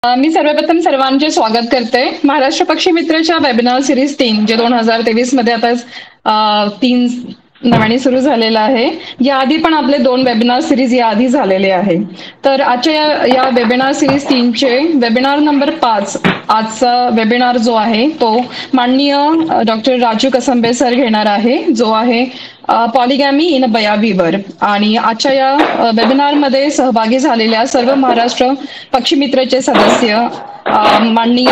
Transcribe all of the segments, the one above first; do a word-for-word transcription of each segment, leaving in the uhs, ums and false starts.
मी सर्वप्रथम सर्वांचे स्वागत करते. महाराष्ट्र पक्षी मित्रच्या वेबिनार सिरीज तीन जे दोन हजार तेवीस मध्ये आता अ, तीन नव्याने सुरू झालेला आहे. याआधी पण आपले दोन वेबिनार सिरीज याआधी झालेले आहे. तर आजच्या या, या वेबिनार सिरीज तीनचे वेबिनार नंबर पाच आजचा वेबिनार जो आहे तो माननीय डॉक्टर राजू कसंबे सर घेणार आहे, जो आहे पॉलिगॅमी इन बया वीवर. आणि आजच्या या वेबिनारमध्ये सहभागी झालेल्या सर्व महाराष्ट्र पक्षी मित्रचे सदस्य, माननीय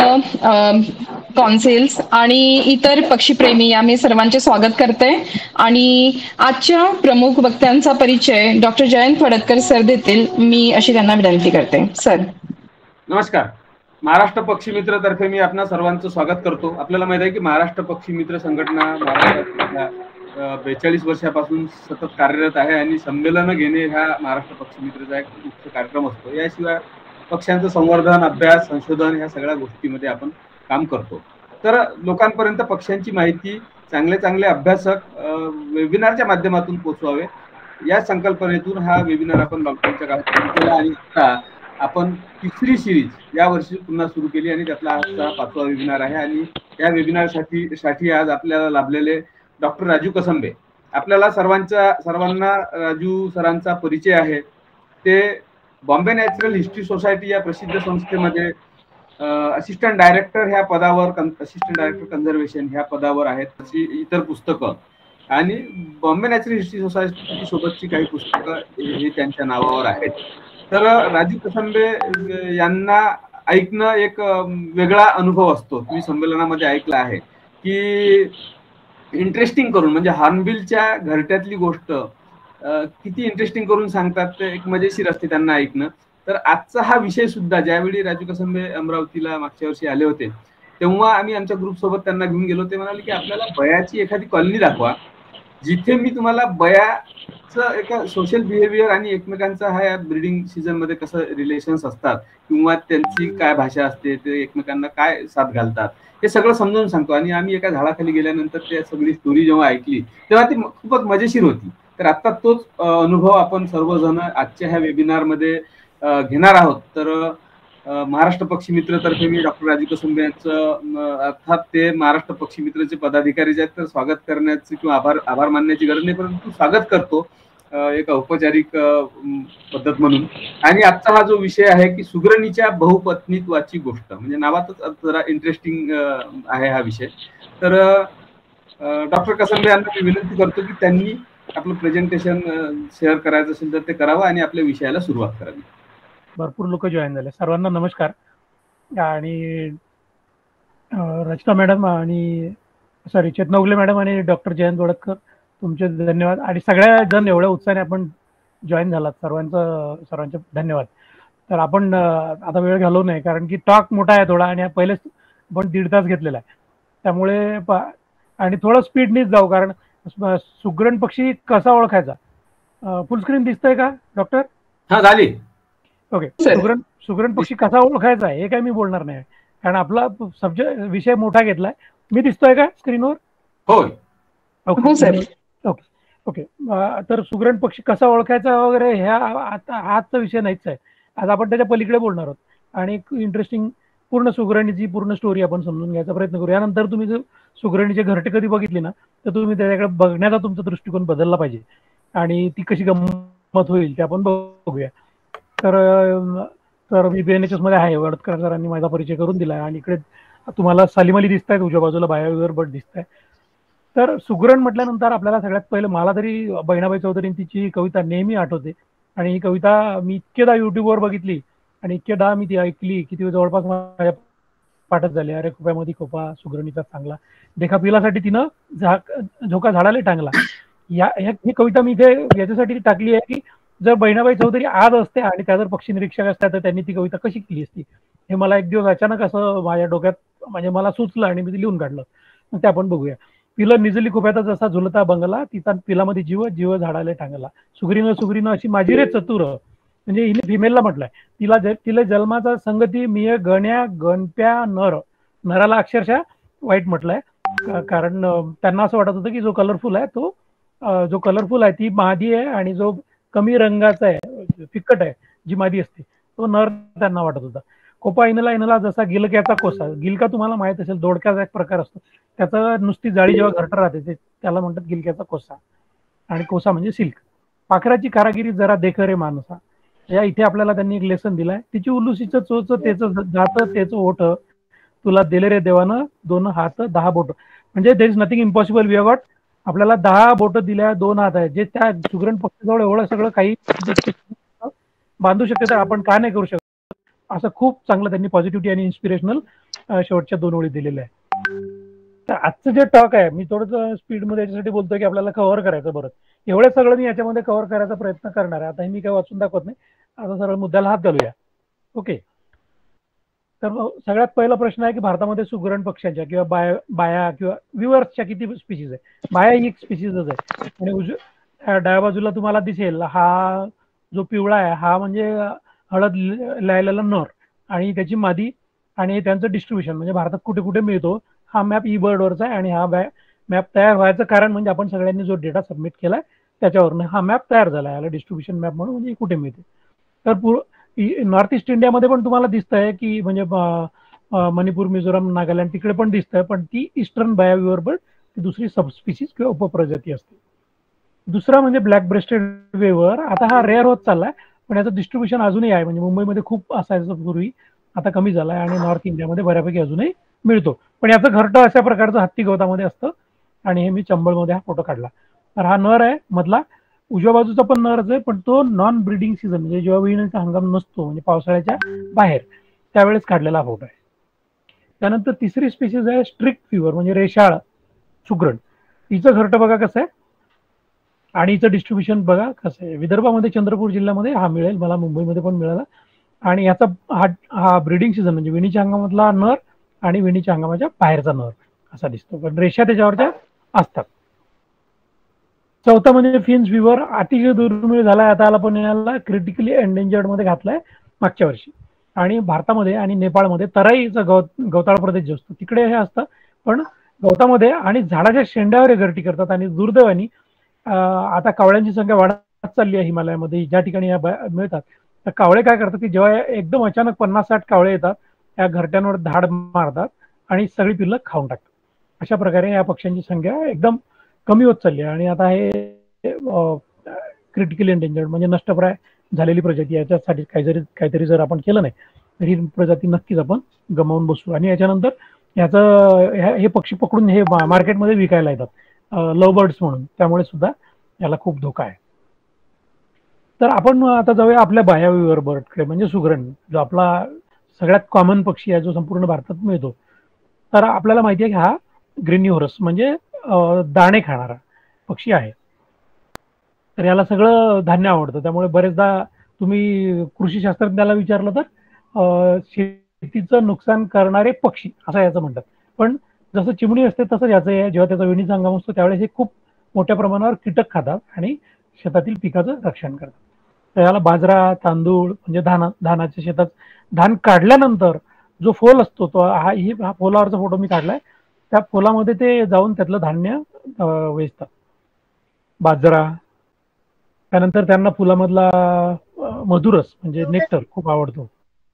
कॉन्सिल्स आणि इतर पक्षीप्रेमी या मी सर्वांचे स्वागत करते. आणि आजच्या प्रमुख वक्त्यांचा परिचय डॉक्टर जयंत फडतकर सर देतील. मी अशी त्यांना विनंती करते. सर नमस्कार. महाराष्ट्र पक्षी मित्र तर्फे मी आपणा सर्वांचं स्वागत करतो. आपल्याला माहित आहे की महाराष्ट्र पक्षी मित्र संघटना महाराष्ट्रात बेचाळीस वर्षापासून सतत कार्यरत आहे आणि संमेलन घेणे हा महाराष्ट्र पक्षी मित्रचा एक मुख्य कार्यक्रम असतो. याशिवाय पक्ष्यांचं संवर्धन, अभ्यास, संशोधन ह्या सगळ्या गोष्टींमध्ये आपण काम करतो. तर लोकांपर्यंत पक्ष्यांची माहिती चांगले चांगले अभ्यासक वेबिनारच्या माध्यमातून पोहोचवावे या संकल्पनेतून हा वेबिनार आपण लॉकडाऊनच्या काळात सुरू केला आणि आता आपण तिसरी सिरीज या वर्षी पुन्हा सुरू केली आणि त्यातला आजचा पाचवा वेबिनार आहे. आणि या वेबिनारसाठी साठी आज आपल्याला लाभलेले डॉक्टर राजू कसंबे. आपल्याला सर्वांचा सर्वांना राजू सरांचा परिचय आहे. ते बॉम्बे नॅचरल हिस्ट्री सोसायटी या प्रसिद्ध संस्थेमध्ये असिस्टंट डायरेक्टर ह्या पदावर, असिस्टंट डायरेक्टर कन्झर्वेशन ह्या पदावर आहेत. तशी इतर पुस्तकं आणि बॉम्बे नॅचरल हिस्ट्री सोसायटी सोबतची काही पुस्तकं हे त्यांच्या नावावर आहेत. तर राजू कसंबे यांना ऐकणं एक वेगळा अनुभव असतो. तुम्ही संमेलनामध्ये ऐकलं आहे की इंटरेस्टिंग करून, म्हणजे हॉर्नबिलच्या घरट्यातली गोष्ट किती इंटरेस्टिंग करून सांगतात, ते एक मजेशीर असते त्यांना ऐकणं. तर आजचा हा विषय सुद्धा, ज्यावेळी राजू कसंबे अमरावतीला मागच्या वर्षी आले होते तेव्हा आम्ही आमच्या ग्रुप सोबत त्यांना घेऊन गेलो. ते म्हणाले की आपल्याला बयाची एखादी कॉलनी दाखवा जिथे मी तुम्हाला बयाचं एका सोशल बिहेवियर आणि एकमेकांचा हा या ब्रीडिंग सीझन मध्ये कसं रिलेशन्स असतात किंवा त्यांची काय भाषा असते, ते एकमेकांना काय साथ घालतात, हे सगळं समजावून सांगतो. आणि आम्ही एका झाडाखाली गेल्यानंतर ते सगळी स्टोरी जेव्हा ऐकली तेव्हा ती खूपच मजेशीर होती. तर आता तोच अनुभव आपण सर्वजण आजच्या ह्या वेबिनार मध्ये घेणार आहोत. तर महाराष्ट्र पक्षी मित्र तर्फे मी डॉक्टर राजू कसंबे यांचं, अर्थात ते महाराष्ट्र पक्षी मित्रचे पदाधिकारी जे आहेत, तर स्वागत करण्याची किंवा आभार आभार मानण्याची गरज नाही, परंतु स्वागत करतो एक औपचारिक पद्धत म्हणून. आणि आजचा हा जो विषय आहे की सुगरणीच्या बहुपत्नीत्वाची गोष्ट, म्हणजे नावातच जरा इंटरेस्टिंग आहे हा विषय. तर डॉक्टर कसंबे यांना मी विनंती करतो की त्यांनी आपलं प्रेझेंटेशन शेअर करायचं असेल तर ते करावं आणि आपल्या विषयाला सुरुवात करावी. भरपूर लोक जॉईन झाले. सर्वांना नमस्कार. आणि रचना मॅडम आणि सॉरी चेतनवगले मॅडम आणि डॉक्टर जयंत वडतकर, तुमचे धन्यवाद. आणि सगळ्या जण एवढ्या उत्साहाने आपण जॉईन झालात, सर्वांचं सर्वांचे धन्यवाद. तर आपण आता वेळ घालवू नये, कारण की टॉक मोठा आहे थोडा आणि पहिलेच आपण दीड तास घेतलेला आहे. त्यामुळे आणि थोडं स्पीडनीच जाऊ, कारण सुगरण पक्षी कसा ओळखायचा. फुल स्क्रीन दिसतंय का डॉक्टर? हा, झाली. ओके. सुगरण सुगरण पक्षी कसा ओळखायचा हे काय मी बोलणार नाही, कारण आपला सब्जेक्ट विषय मोठा घेतलाय. मी दिसतोय का स्क्रीनवर? होय. ओके ओके ओके तर सुगरण पक्षी कसा ओळखायचा वगैरे ह्या आता आजचा विषय नाहीच आहे. आज आपण त्याच्या पलीकडे बोलणार आहोत आणि इंटरेस्टिंग पूर्ण सुगरणीची पूर्ण स्टोरी आपण समजून घ्यायचा प्रयत्न करू. यानंतर तुम्ही जर सुगरणीचे घरटे कधी बघितली ना, तर तुम्ही त्याच्याकडे बघण्याचा तुमचा दृष्टिकोन बदलला पाहिजे आणि ती कशी गंमत होईल ते आपण बघूया. तर तर मी बी एन एच एस मध्ये आहे. वडतकर सरांनी माझा परिचय करून दिला आणि इकडे तुम्हाला सालीम अली दिसत आहेत, उजव्या बाजूला बायावीवर बट दिसत आहे. तर सुगरण म्हटल्यानंतर आपल्याला सगळ्यात पहिलं, मला तरी बहिणाबाई चौधरी तिची कविता नेहमी आठवते. आणि ही कविता मी इतकेदा युट्यूबवर बघितली आणि इतकेदा मी ती ऐकली की ती जवळपास माझ्या पाठच झाली. अरे खोप्यामध्ये खोपा सुगरणीचा चांगला, देखा पिलासाठी तिनं झा झोका झाडाला टांगला. या ही कविता मी इथे याच्यासाठी टाकली आहे की जर बहिणाबाई चौधरी आज असते आणि त्या जर पक्षी निरीक्षक असत्या तर त्यांनी ती कविता कशी केली असती, हे मला एक दिवस अचानक असं माझ्या डोक्यात म्हणजे मला सुचलं आणि मी ते लिहून काढलं. ते आपण बघूया. पिलं निजली खोप्यात जसा झुलता बंगला, तिचा पिलामध्ये जीव जीव झाडाला टांगला. सुगरीनं सुगरीनं अशी माझी रे चतुर, म्हणजे हिने फिमेलला म्हटलंय. तिला तिला जन्माचा संगती मिय गण्या गणप्या नर, नराला अक्षरशः वाईट म्हटलंय, कारण त्यांना असं वाटत होतं की जो कलरफुल आहे तो जो कलरफुल आहे ती मादी आहे आणि जो कमी रंगाचा आहे फिक्कट आहे जी मादी असते तो नर त्यांना वाटत होता. कोपा इनला इनला जसा गिलक्याचा कोसा, गिलका तुम्हाला माहित असेल दोडक्याचा एक प्रकार असतो, त्याचा नुसती जाळी जेव्हा घरट राहते ते त्याला म्हणतात गिलक्याचा कोसा, आणि कोसा म्हणजे सिल्क. पाखराची कारागिरी जरा देखरे माणसा, या इथे आपल्याला त्यांनी एक लेसन दिलाय. तिची उलुसीचं चोच त्याचं जात त्याचं ओठ, तुला दिले रे देवानं दोन हात दहा बोट. म्हणजे there is nothing impossible, we have got. आपल्याला दहा बोट दिल्या, दोन हात आहेत, जे त्या सुगरण पक्षाजवळ एवढं सगळं काही बांधू शकते, तर आपण का नाही करू शकत. असं खूप चांगलं त्यांनी पॉझिटिव्हिटी आणि इन्स्पिरेशनल शेवटच्या दोन ओळी दिलेल्या आहे. तर आजचं जे टॉक आहे, मी थोडंसं स्पीडमध्ये याच्यासाठी बोलतोय की आपल्याला कव्हर करायचं. बरं, एवढं सगळं मी याच्यामध्ये कव्हर करायचा प्रयत्न करणार आहे. आता मी काय वाचून दाखवत नाही, आता सरळ मुद्द्याला हात घालूया. ओके, तर सगळ्यात पहिला प्रश्न आहे की भारतामध्ये सुगरण पक्ष्यांच्या किंवा बाया बाया किंवा विवर्सच्या किती स्पीशीज आहे. बाया ही एक स्पीशीजच आहे. आणि उज डाव्या बाजूला तुम्हाला दिसेल हा जो पिवळा आहे हा म्हणजे हळद लायलेला नर आणि त्याची मादी, आणि त्यांचं डिस्ट्रीब्युशन म्हणजे भारतात कुठे कुठे मिळतो. हा मॅप ई बर्डवरचा आहे, आणि हा मॅप तयार व्हायचं कारण म्हणजे आपण सगळ्यांनी जो डेटा सबमिट केलाय त्याच्यावरनं हा मॅप तयार झाला. याला डिस्ट्रीब्युशन मॅप म्हणून म्हणजे कुठे मिळते. तर पूर नॉर्थ ईस्ट इंडियामध्ये पण तुम्हाला दिसतंय की म्हणजे मणिपूर, मिझोराम, नागालँड तिकडे पण दिसतंय, पण ती ईस्टर्न बाया विवर्बर ती दुसरी सबस्पीसीज किंवा उपप्रजाती असते. दुसरा म्हणजे ब्लॅक ब्रेस्टेड वेवर. आता हा रेअर होत चाललाय, पण याचं डिस्ट्रीब्युशन अजूनही आहे. म्हणजे मुंबईमध्ये खूप असायचं पूर्वी, आता कमी झालाय, आणि नॉर्थ इंडियामध्ये बऱ्यापैकी अजूनही मिळतो. पण याचं घरटं अशा प्रकारचं हत्ती गवतामध्ये असतं, आणि हे मी चंबळमध्ये हा फोटो काढला. तर हा नर आहे मधला, उजव्या बाजूचा पण नरच आहे, पण तो नॉन ब्रीडिंग सीझन म्हणजे जेव्हा विणीचा हंगाम नसतो, म्हणजे पावसाळ्याच्या बाहेर, त्यावेळेस काढलेला फोटो आहे. त्यानंतर तिसरी स्पीसीज आहे स्ट्रिक्ट फिवर म्हणजे रेशाळ सुगरण. तिचं घरटं बघा कसं आहे, आणि हिचं डिस्ट्रीब्युशन बघा कसं आहे. विदर्भामध्ये, चंद्रपूर जिल्ह्यामध्ये हा मिळेल, मला मुंबईमध्ये पण मिळाला. आणि याचा हा हा ब्रीडिंग सीझन म्हणजे विणीच्या हंगामातला नर आणि विणीच्या हंगामाच्या बाहेरचा नर असा दिसतो, पण रेषा त्याच्यावरच्या असतात. चौथा म्हणजे फिन्स विवर, अतिशय दुर्मिळ झालाय आता, आला पण याला क्रिटिकली एंडेंजर्ड मध्ये घातलाय मागच्या वर्षी. आणि भारतामध्ये आणि नेपाळमध्ये तराईचा गवत गवताळ प्रदेश जो असतो तिकडे हे असतं, पण गवतामध्ये आणि झाडाच्या शेंड्यावर हे घरटी करतात. आणि दुर्दैवानी आता कावळ्यांची संख्या वाढत चालली आहे हिमालयामध्ये, ज्या ठिकाणी या मिळतात. तर कावळे काय करतात की जेव्हा एकदम अचानक पन्नास साठ कावळे येतात, या घरट्यांवर धाड मारतात आणि सगळी पिल्लं खाऊन टाकतात. अशा प्रकारे या पक्ष्यांची संख्या एकदम कमी होत चालली आहे. आणि आता हे क्रिटिकली एंडेंजर्ड म्हणजे नष्टप्राय झालेली प्रजाती, याच्यासाठी काही जरी काहीतरी जर आपण केलं नाही तर ही प्रजाती नक्कीच आपण गमावून बसू. आणि याच्यानंतर याचं हे पक्षी पकडून हे मार्केटमध्ये विकायला येतात लव बर्ड्स म्हणून, त्यामुळे सुद्धा याला खूप धोका आहे. तर आपण आता जाऊया आपल्या बाया विवर बर्डकडे, म्हणजे सुगरण, जो आपला सगळ्यात कॉमन पक्षी आहे जो संपूर्ण भारतात मिळतो. तर आपल्याला माहिती आहे की हा ग्रेन्युहरस म्हणजे दाणे खाणारा पक्षी आहे. तर याला सगळं धान्य आवडतं, त्यामुळे बरेचदा तुम्ही कृषी शास्त्रज्ञाला विचारलं तर शेतीचं नुकसान करणारे पक्षी असं याचं म्हणतात. पण जसं चिमणी असते तसंच याचं आहे, जेव्हा त्याचा विणीचा हंगाम असतो त्यावेळेस हे खूप मोठ्या प्रमाणावर कीटक खातात आणि शेतातील पिकाचं रक्षण करतात. तर याला बाजरा, तांदूळ म्हणजे धान धानाच्या शेतात धान काढल्यानंतर जो फोल असतो तो हा ही हा फोलावरचा फोटो मी काढलाय, त्या फोलामध्ये ते जाऊन त्यातलं धान्य वेचतात, बाजरा. त्यानंतर त्यांना फुलामधला मधुरस म्हणजे नेक्टर खूप आवडतो.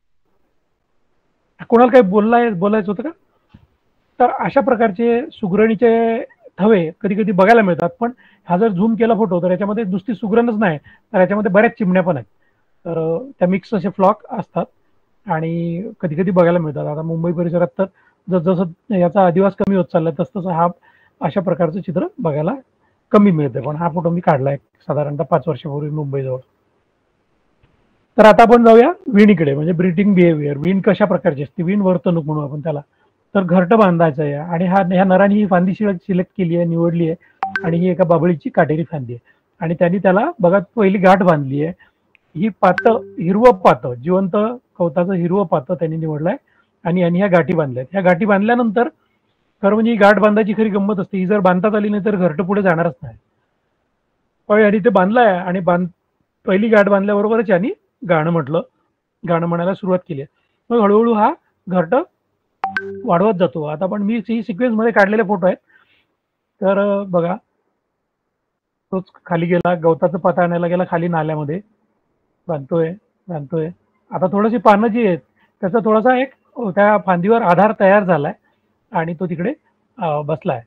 कोणाला काही बोललाय बोलायचं होतं का? तर अशा प्रकारचे सुगरणीचे थवे कधी कधी बघायला मिळतात, पण हा जर झूम केला फोटो तर याच्यामध्ये नुसती सुगरणच नाही, तर याच्यामध्ये बऱ्याच चिमण्या पण आहेत. तर त्या मिक्स असे फ्लॉक असतात आणि कधी कधी बघायला मिळतात. आता मुंबई परिसरात तर जसं याचा अधिवास कमी होत चाललाय तस तसं हा अशा प्रकारचं चित्र बघायला कमी मिळते. पण हा फोटो मी काढलाय साधारणतः पाच वर्षापूर्वी मुंबईजवळ. तर आता आपण जाऊया विणीकडे, म्हणजे ब्रीडिंग बिहेवियर. विण कशा प्रकारची असते, विण वर्तणूक म्हणू आपण त्याला. तर घरटं बांधायचं आहे, आणि हा ह्या नराने ही फांदी सिलेक्ट केली आहे, निवडली आहे, आणि ही एका बाबळीची काटेरी फांदी आहे. आणि त्यांनी त्याला बघा पहिली गाठ बांधली आहे. ही पातं हिरवं पातं, जिवंत कवताचं हिरवं पातं त्यांनी निवडलंय, आणि यांनी ह्या गाठी बांधल्यात. ह्या गाठी बांधल्यानंतर खरं म्हणजे ही गाठ बांधायची खरी गंमत असते. ही जर बांधतात आली नाही तर घरटं पुढे जाणारच नाही. पण यांनी ते बांधलंय, आणि बांध पहिली गाठ बांधल्याबरोबरच यांनी गाणं म्हटलं, गाणं म्हणायला सुरुवात केली. मग हळूहळू हा घरटं वाढवत जातो. आता पण मी ही सिक्वेन्स मध्ये काढलेले फोटो आहेत. तर बघा, तोच खाली गेला, गवताचं पाता आणायला गेला खाली नाल्यामध्ये, बांधतोय बांधतोय. आता थोडीशी पानं जी आहेत त्याचा थोडासा एक त्या फांदीवर आधार तयार झालाय आणि तो तिकडे बसलाय.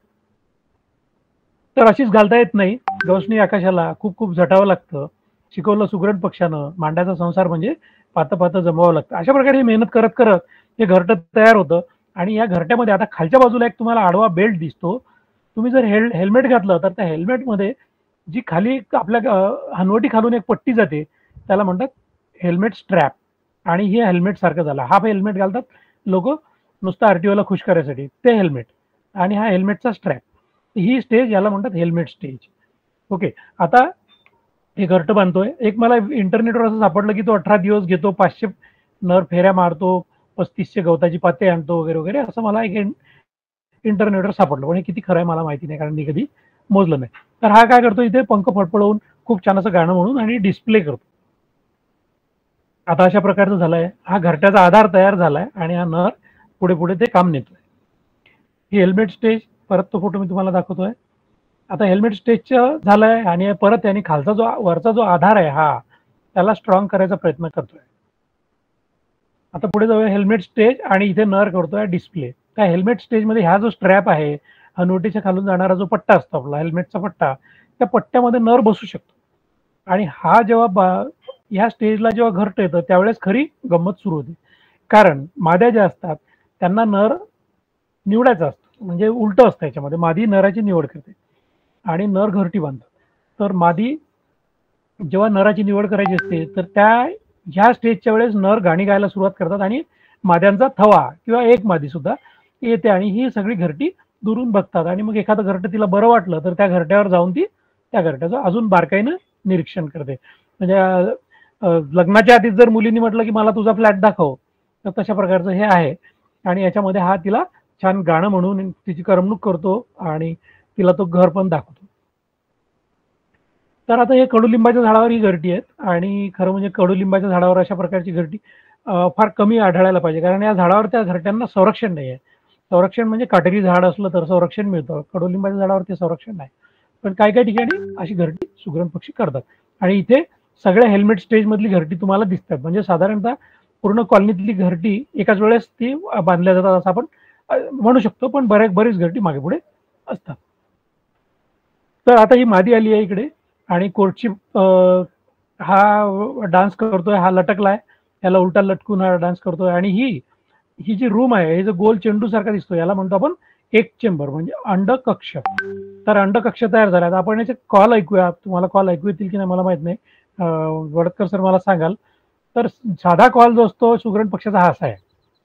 तर अशीच घालता येत नाही. रोशनी आकाशाला खूप खूप झटावं लागतं. शिकवलं सुगरण पक्षानं, मांडाचा संसार म्हणजे पातं पातं जमवावं लागतं. अशा प्रकारे मेहनत करत करत हे घरटं तयार होतं. आणि या घरट्यामध्ये आता खालच्या बाजूला एक तुम्हाला आडवा बेल्ट दिसतो. तुम्ही जर हेल हेल्मेट घातलं तर त्या हेल्मेटमध्ये जी खाली आपल्या हनवटी खालून एक पट्टी जाते त्याला म्हणतात हेल्मेट स्ट्रॅप. आणि हे हेल्मेट सारखं झालं. हा हेल्मेट घालतात लोक नुसतं आरटीओला खुश करायसाठी, ते हेल्मेट. आणि हा हेल्मेटचा स्ट्रॅप. ही स्टेज याला म्हणतात हेल्मेट स्टेज. ओके, आता हे घरटं बांधतोय. एक मला इंटरनेटवर असं सापडलं की तो अठरा दिवस घेतो, पाचशे नर फेऱ्या मारतो, पस्तीसशे गवताची पाते आणतो वगैरे वगैरे, असं मला एक इंटरनेटवर सापडलं. पण हे किती खरं आहे मला माहिती नाही, कारण मी कधी मोजलं नाही. तर हा काय करतो, इथे पंख फडफडवून खूप छान असं गाणं म्हणून आणि डिस्प्ले करतो. आता अशा प्रकारचं झालंय. हा घरट्याचा आधार तयार झालाय आणि हा नर पुढे पुढे ते काम नेतोय. ही हेल्मेट स्टेज, परत तो फोटो मी तुम्हाला दाखवतोय. आता हेल्मेट स्टेजचं झालंय आणि परत त्यांनी खालचा जो वरचा जो आधार आहे हा त्याला स्ट्रॉंग करायचा प्रयत्न करतोय. आता पुढे जाऊया हेल्मेट स्टेज आणि इथे नर करतोय डिस्प्ले. त्या हेल्मेट स्टेजमध्ये ह्या जो स्ट्रॅप आहे, हनवटीच्या खालून जाणारा जो पट्टा असतो आपला हेल्मेटचा पट्टा, त्या पट्ट्यामध्ये नर बसू शकतो. आणि हा जेव्हा ह्या स्टेजला जेव्हा घरटं येतं त्यावेळेस खरी गंमत सुरू होते. कारण माद्या ज्या असतात त्यांना नर निवडायचा असतो, म्हणजे उलटं असतं याच्यामध्ये. मादी नराची निवड करते आणि नर घरटी बांधतात. तर मादी जेव्हा नराची निवड करायची असते तर त्या ह्या स्टेजच्या वेळेस नर गाणी गायला सुरुवात करतात आणि माद्यांचा थवा किंवा एक मादी सुद्धा येते आणि ही सगळी घरटी दुरून बघतात. आणि मग एखादं घरटं तिला बरं वाटलं तर त्या घरट्यावर जाऊन ती त्या घरट्याचं अजून बारकाईनं निरीक्षण करते. म्हणजे लग्नाच्या आधीच जर मुलींनी म्हटलं की मला तुझा फ्लॅट दाखव, तर तशा प्रकारचं हे आहे. आणि याच्यामध्ये हा तिला छान गाणं म्हणून तिची करमणूक करतो आणि तिला तो घर पण दाखवतो. तर आता हे कडुलिंबाच्या झाडावर ही घरटी आहेत. आणि खरं म्हणजे कडुलिंबाच्या झाडावर अशा प्रकारची घरटी फार कमी आढळायला पाहिजे, कारण या झाडावर त्या घरट्यांना संरक्षण नाही आहे. संरक्षण म्हणजे काटेरी झाड असलं तर संरक्षण मिळतं, कडुलिंबाच्या झाडावर ते संरक्षण नाही. पण काही काही ठिकाणी अशी घरटी सुगरण पक्षी करतात. आणि इथे सगळ्या हेल्मेट स्टेज मधली घरटी तुम्हाला दिसतात. म्हणजे साधारणतः पूर्ण कॉलनीतली घरटी एकाच वेळेस ती बांधल्या जातात असं आपण म्हणू शकतो. पण बऱ्याच बरीच घरटी मागे पुढे असतात. तर आता ही मादी आली आहे इकडे आणि कोर्टची हा डान्स करतोय, हा लटकलाय, याला उलटा लटकून हा डान्स करतोय. आणि ही ही जी रूम आहे, हे जो गोल चेंडू सारखा दिसतो याला म्हणतो आपण एक चेंबर, म्हणजे अंडकक्ष. तर अंडकक्ष तयार झाला. आता आपण याचे कॉल ऐकूया. तुम्हाला कॉल ऐकू येतील की नाही मला माहित नाही, वडतकर सर मला सांगाल. तर साधा कॉल जो असतो सुगरण पक्षाचा हा असा आहे,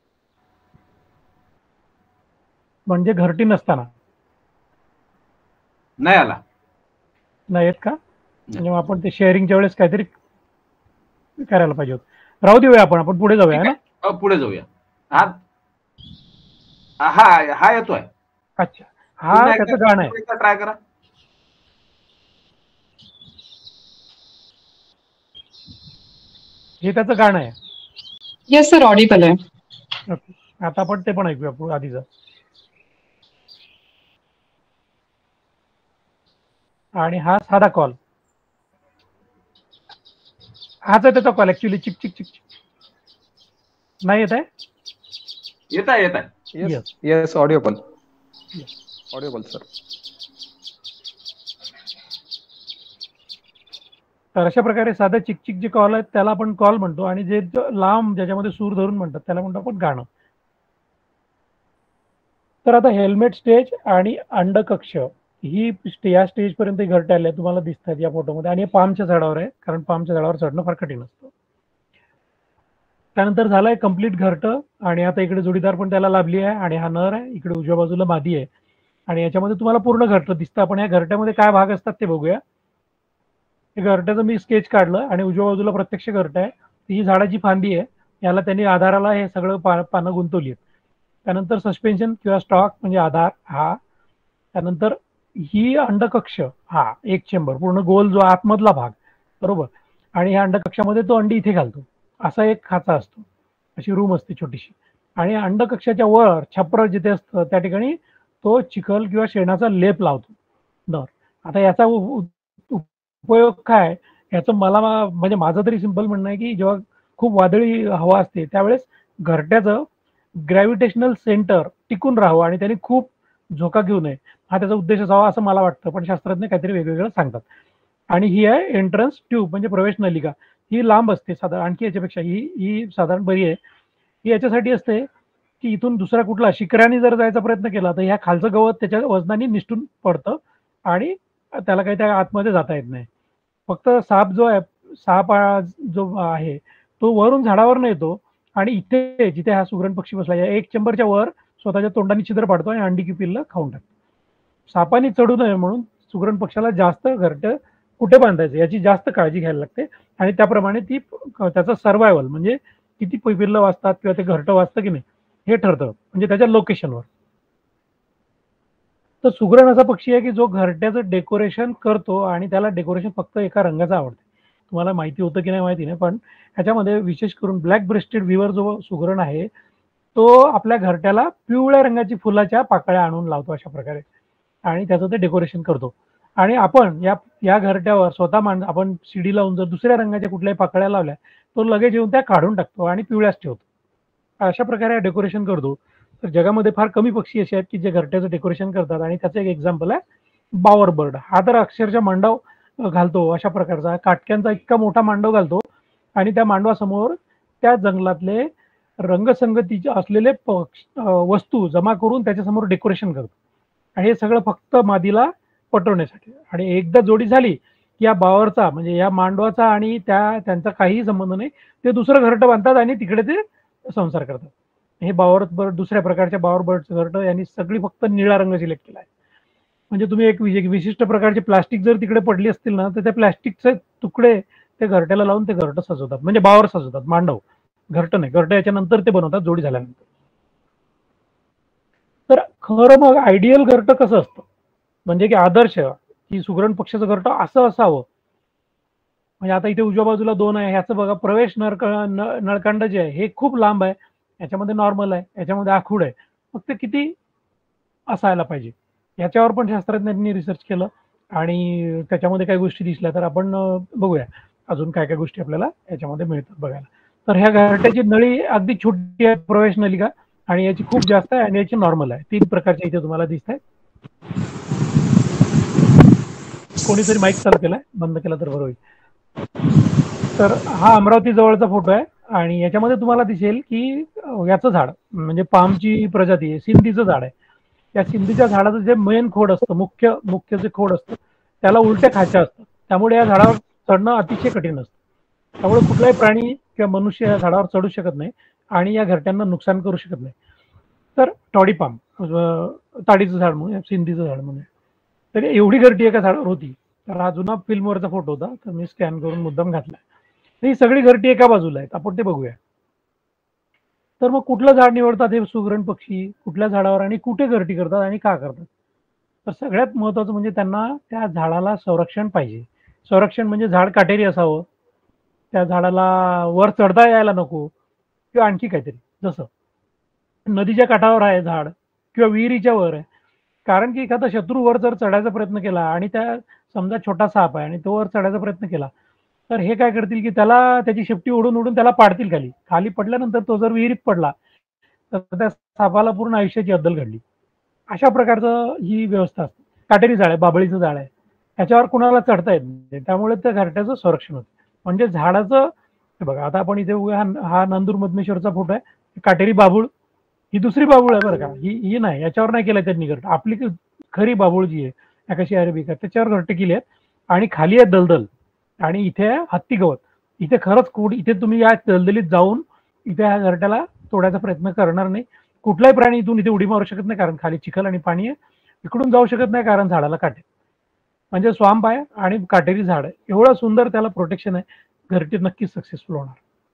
म्हणजे घरटी नसताना. नाही आला नाही येत का? म्हणजे आपण ते शेअरिंगच्या वेळेस काहीतरी करायला पाहिजे होतं. राहू देऊया आपण आपण पुढे जाऊया ना. पुढे जाऊया. हा हा हा येतोय. अच्छा, हा त्याचं गाणं आहे. ट्राय करा. हे त्याचं गाणं आहे. येस सर, ऑडिबल आहे. ओके, आता आपण ते पण ऐकूया आधीचं. आणि हा साधा कॉल, हाच आहे त्याचा कॉल. ऍक्च्युली चिक चिक चिक चिक नाही येत आहे. येत आहे येत आहे yes yes audible audible sir. तर अशा प्रकारे साधा चिक चिक जे कॉल आहेत त्याला आपण कॉल म्हणतो. आणि जे लांब ज्याच्यामध्ये सूर धरून म्हणतात त्याला म्हणतो आपण गाणं. तर आता हेल्मेट स्टेज आणि अंडकक्ष ही या स्टेज पर्यंत घरटे आले तुम्हाला दिसतात या फोटोमध्ये. आणि हे पामच्या झाडावर आहे, कारण पामच्या झाडावर चढणं फार कठीण असतं. त्यानंतर झालंय कम्प्लीट घरटं. आणि आता इकडे जोडीदार पण त्याला लाभली आहे आणि हा नर आहे. इकडे उजव्या बाजूला मादी आहे आणि याच्यामध्ये तुम्हाला पूर्ण घरटं दिसतं. आपण या घरट्यामध्ये काय भाग असतात ते बघूया. हे घरट्याचं मी स्केच काढलं आणि उजव्या बाजूला प्रत्यक्ष घरटं आहे. ही झाडाची फांदी आहे, याला त्यांनी आधाराला हे सगळं पा पानं गुंतवली आहेत. त्यानंतर सस्पेन्शन किंवा स्टॉक म्हणजे आधार हा. त्यानंतर ही अंडकक्ष हा एक चेंबर, पूर्ण गोल जो आतमधला भाग, बरोबर. आणि ह्या अंडकक्षामध्ये तो अंडी इथे घालतो, असा एक खाचा असतो, अशी रूम असते छोटीशी. आणि अंडकक्षाच्या वर छप्पर जिथे असतं त्या ठिकाणी तो चिखल किंवा शेणाचा लेप लावतो नर. आता याचा उपयोग काय याचं मला म्हणजे माझं तरी सिंपल म्हणणं आहे की जेव्हा खूप वादळी हवा असते त्यावेळेस घरट्याचं ग्रॅव्हिटेशनल सेंटर टिकून राहावं आणि त्यांनी खूप झोका घेऊ नये, हा त्याचा उद्देश असावा असं मला वाटतं. पण शास्त्रज्ञ काहीतरी वेगवेगळं सांगतात. आणि ही आहे एंट्रन्स ट्यूब म्हणजे प्रवेश नलिका. ही लांब असते साधारण, आणखी याच्यापेक्षा ही ही साधारण बरी आहे. ही याच्यासाठी असते की इथून दुसरा कुठला शिकऱ्याने जर जायचा प्रयत्न केला तर ह्या खालचं गवत त्याच्या वजनाने निसटून पडतं आणि त्याला काही त्या आतमध्ये जाता येत नाही. फक्त साप जो आहे, साप जो आहे तो वरून झाडावर येतो आणि इथे जिथे हा सुगरण पक्षी बसला या एक चंबरच्या वर स्वतःच्या तोंडाने छिद्र पाडतो आणि अंडी की पिल्लं खाऊन टाकतो. सापाने चढू नये म्हणून सुगरण पक्षाला जास्त घरटं कुठे बांधायचं याची जास्त काळजी घ्यायला लागते आणि त्याप्रमाणे ती त्याचं सर्वायवल म्हणजे किती पिल्लं वाचतात किंवा ते घरटं वाचतं की नाही हे ठरतं म्हणजे त्याच्या लोकेशनवर. तर सुगरण असा पक्षी आहे की जो घरट्याचं डेकोरेशन करतो आणि त्याला डेकोरेशन फक्त एका रंगाचं आवडते. तुम्हाला माहिती होतं की नाही माहिती नाही, पण ह्याच्यामध्ये विशेष करून ब्लॅक ब्रेस्टेड विवर जो सुगरण आहे तो आपल्या घरट्याला पिवळ्या रंगाची फुलाच्या पाकळ्या आणून लावतो अशा प्रकारे आणि त्याचं ते डेकोरेशन करतो. आणि आपण या या घरट्यावर स्वतः मान आपण शिडी लावून जर दुसऱ्या रंगाच्या कुठल्याही पाकळ्या लावल्या तो लगेच येऊन त्या काढून टाकतो आणि पिवळ्याच ठेवतो. अशा प्रकारे डेकोरेशन करतो. तर जगामध्ये फार कमी पक्षी असे आहेत की जे घरट्याचं डेकोरेशन करतात आणि त्याचं एक एक्झाम्पल आहे बावर बर्ड. हा तर अक्षरशः मांडव घालतो अशा प्रकारचा काटक्यांचा इतका मोठा मांडव घालतो आणि त्या मांडवासमोर त्या जंगलातले रंगसंगतीचे असलेले वस्तू जमा करून त्याच्यासमोर डेकोरेशन करतो आणि हे सगळं फक्त मादीला पटवण्यासाठी. आणि एकदा जोडी झाली की या बावरचा म्हणजे या मांडवाचा आणि त्या त्यांचा काहीही संबंध नाही, ते दुसरं घरटं बांधतात आणि तिकडे ते संसार करतात. हे बावर बर्ड दुसऱ्या प्रकारच्या बावर बर्डचं घरटं यांनी सगळी फक्त निळा रंग सिलेक्ट केला आहे. म्हणजे तुम्ही एक विशिष्ट प्रकारचे प्लास्टिक जर तिकडे पडली असतील ना तर त्या प्लास्टिकचे तुकडे ते घरट्याला लावून ते घरटं सजवतात म्हणजे बावर सजवतात. मांडव घरटं नाही, घरटं याच्यानंतर ते बनवतात जोडी झाल्यानंतर. तर खरं मग आयडियल घरटं कसं असतं म्हणजे की आदर्श की सुगरण पक्षाचं घरटं असं असावं. म्हणजे आता इथे उजव्या बाजूला दोन आहे, ह्याचं बघा प्रवेश नळक नळकांड जे आहे हे खूप लांब आहे, याच्यामध्ये नॉर्मल आहे, याच्यामध्ये आखूड आहे. मग ते किती असायला पाहिजे याच्यावर पण शास्त्रज्ञांनी रिसर्च केलं आणि त्याच्यामध्ये काही गोष्टी दिसल्या तर आपण बघूया अजून काय काय गोष्टी आपल्याला याच्यामध्ये मिळतात बघायला. तर ह्या घरट्याची नळी अगदी छोटी आहे प्रवेश नलिका आणि याची खूप जास्त आहे आणि याची नॉर्मल आहे. तीन प्रकारच्या इथे तुम्हाला दिसत आहे. कोणीतरी माईक चालू केलाय, बंद केला तर बरं होईल. तर हा अमरावती जवळचा फोटो आहे आणि याच्यामध्ये तुम्हाला दिसेल की याचं झाड म्हणजे पामची प्रजाती आहे, सिंधीचं झाड आहे. या सिंधीच्या झाडाचं जे मेन खोड असतं, मुख्य मुख्य जे खोड असतं त्याला उलट्या खाच्या असतात, त्यामुळे या झाडावर चढणं अतिशय कठीण असतं. त्यामुळे कुठलाही प्राणी किंवा मनुष्य या झाडावर चढू शकत नाही आणि या घरट्यांना नुकसान करू शकत नाही. तर टॉडी पाम ताडीचं झाड म्हणून सिंधीचं झाड म्हणून तर एवढी घरटी एका झाडावर होती. तर हा जुना फिल्मवरचा फोटो होता, तर मी स्कॅन करून मुद्दाम घातला. ही सगळी घरटी एका बाजूला आहेत, आपण ते बघूया. तर मग कुठलं झाड निवडतात हे सुगरण पक्षी, कुठल्या झाडावर आणि कुठे घरटी करतात आणि का करतात? तर सगळ्यात महत्त्वाचं म्हणजे त्यांना त्या झाडाला संरक्षण पाहिजे. संरक्षण म्हणजे झाड काटेरी असावं, त्या झाडाला वर चढता यायला नको किंवा आणखी काहीतरी. जसं नदीच्या काठावर आहे झाड किंवा विहिरीच्या वर आहे, कारण की एखादा शत्रू वर जर चढायचा प्रयत्न केला आणि त्या समजा छोटा साप आहे आणि तो वर चढायचा प्रयत्न केला तर हे काय करतील की त्याला त्याची शेपटी ओढून ओढून त्याला पाडतील खाली. खाली पडल्यानंतर तो जर विहिरीत पडला तर त्या सापाला पूर्ण आयुष्याची अद्दल घडली. अशा प्रकारचं ही व्यवस्था असते. काटेरी झाड आहे, बाभळीचं झाड आहे, त्याच्यावर कुणाला चढता येत नाही, त्यामुळे त्या घरट्याचं संरक्षण होतं. म्हणजे झाडाचं बघा आता आपण इथे हा नांदूर मधमेश्वरचा फोटो आहे, काटेरी बाबूळ, ही दुसरी बाबूळ आहे बरं का, ही ही नाही, याच्यावर नाही केलं त्यांनी घरट. आपली खरी बाबूळ जी आहे अॅकाशिया अरेबिका त्याच्यावर घरटे केली आहेत आणि खाली आहे दलदल आणि इथे आहे हत्ती गवत. इथे खरंच कोड इथे तुम्ही या दलदलीत जाऊन इथे ह्या घरट्याला तोडायचा प्रयत्न करणार नाही. कुठलाही प्राणी इथून इथे उडी मारू शकत नाही कारण खाली चिखल आणि पाणी आहे. इकडून जाऊ शकत नाही कारण झाडाला काटे, म्हणजे स्वाम्प आहे आणि काटेरी झाड आहे. एवढं सुंदर त्याला प्रोटेक्शन आहे, घरटी नक्कीच सक्सेसफुल होणार.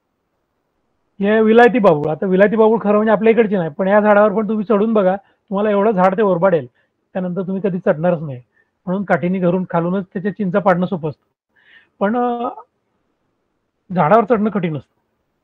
हे विलायती बाबूळ. आता विलायती बाबूळ खरं म्हणजे आपल्या इकडचे नाही, पण या झाडावर पण तुम्ही चढून बघा, तुम्हाला एवढं झाड ते ओरबाडेल, त्यानंतर तुम्ही कधी चढणारच नाही. म्हणून काठीने घरून खालूनच त्याच्या चिंचा पाडणं सोपं असतं, पण झाडावर चढणं कठीण असतं.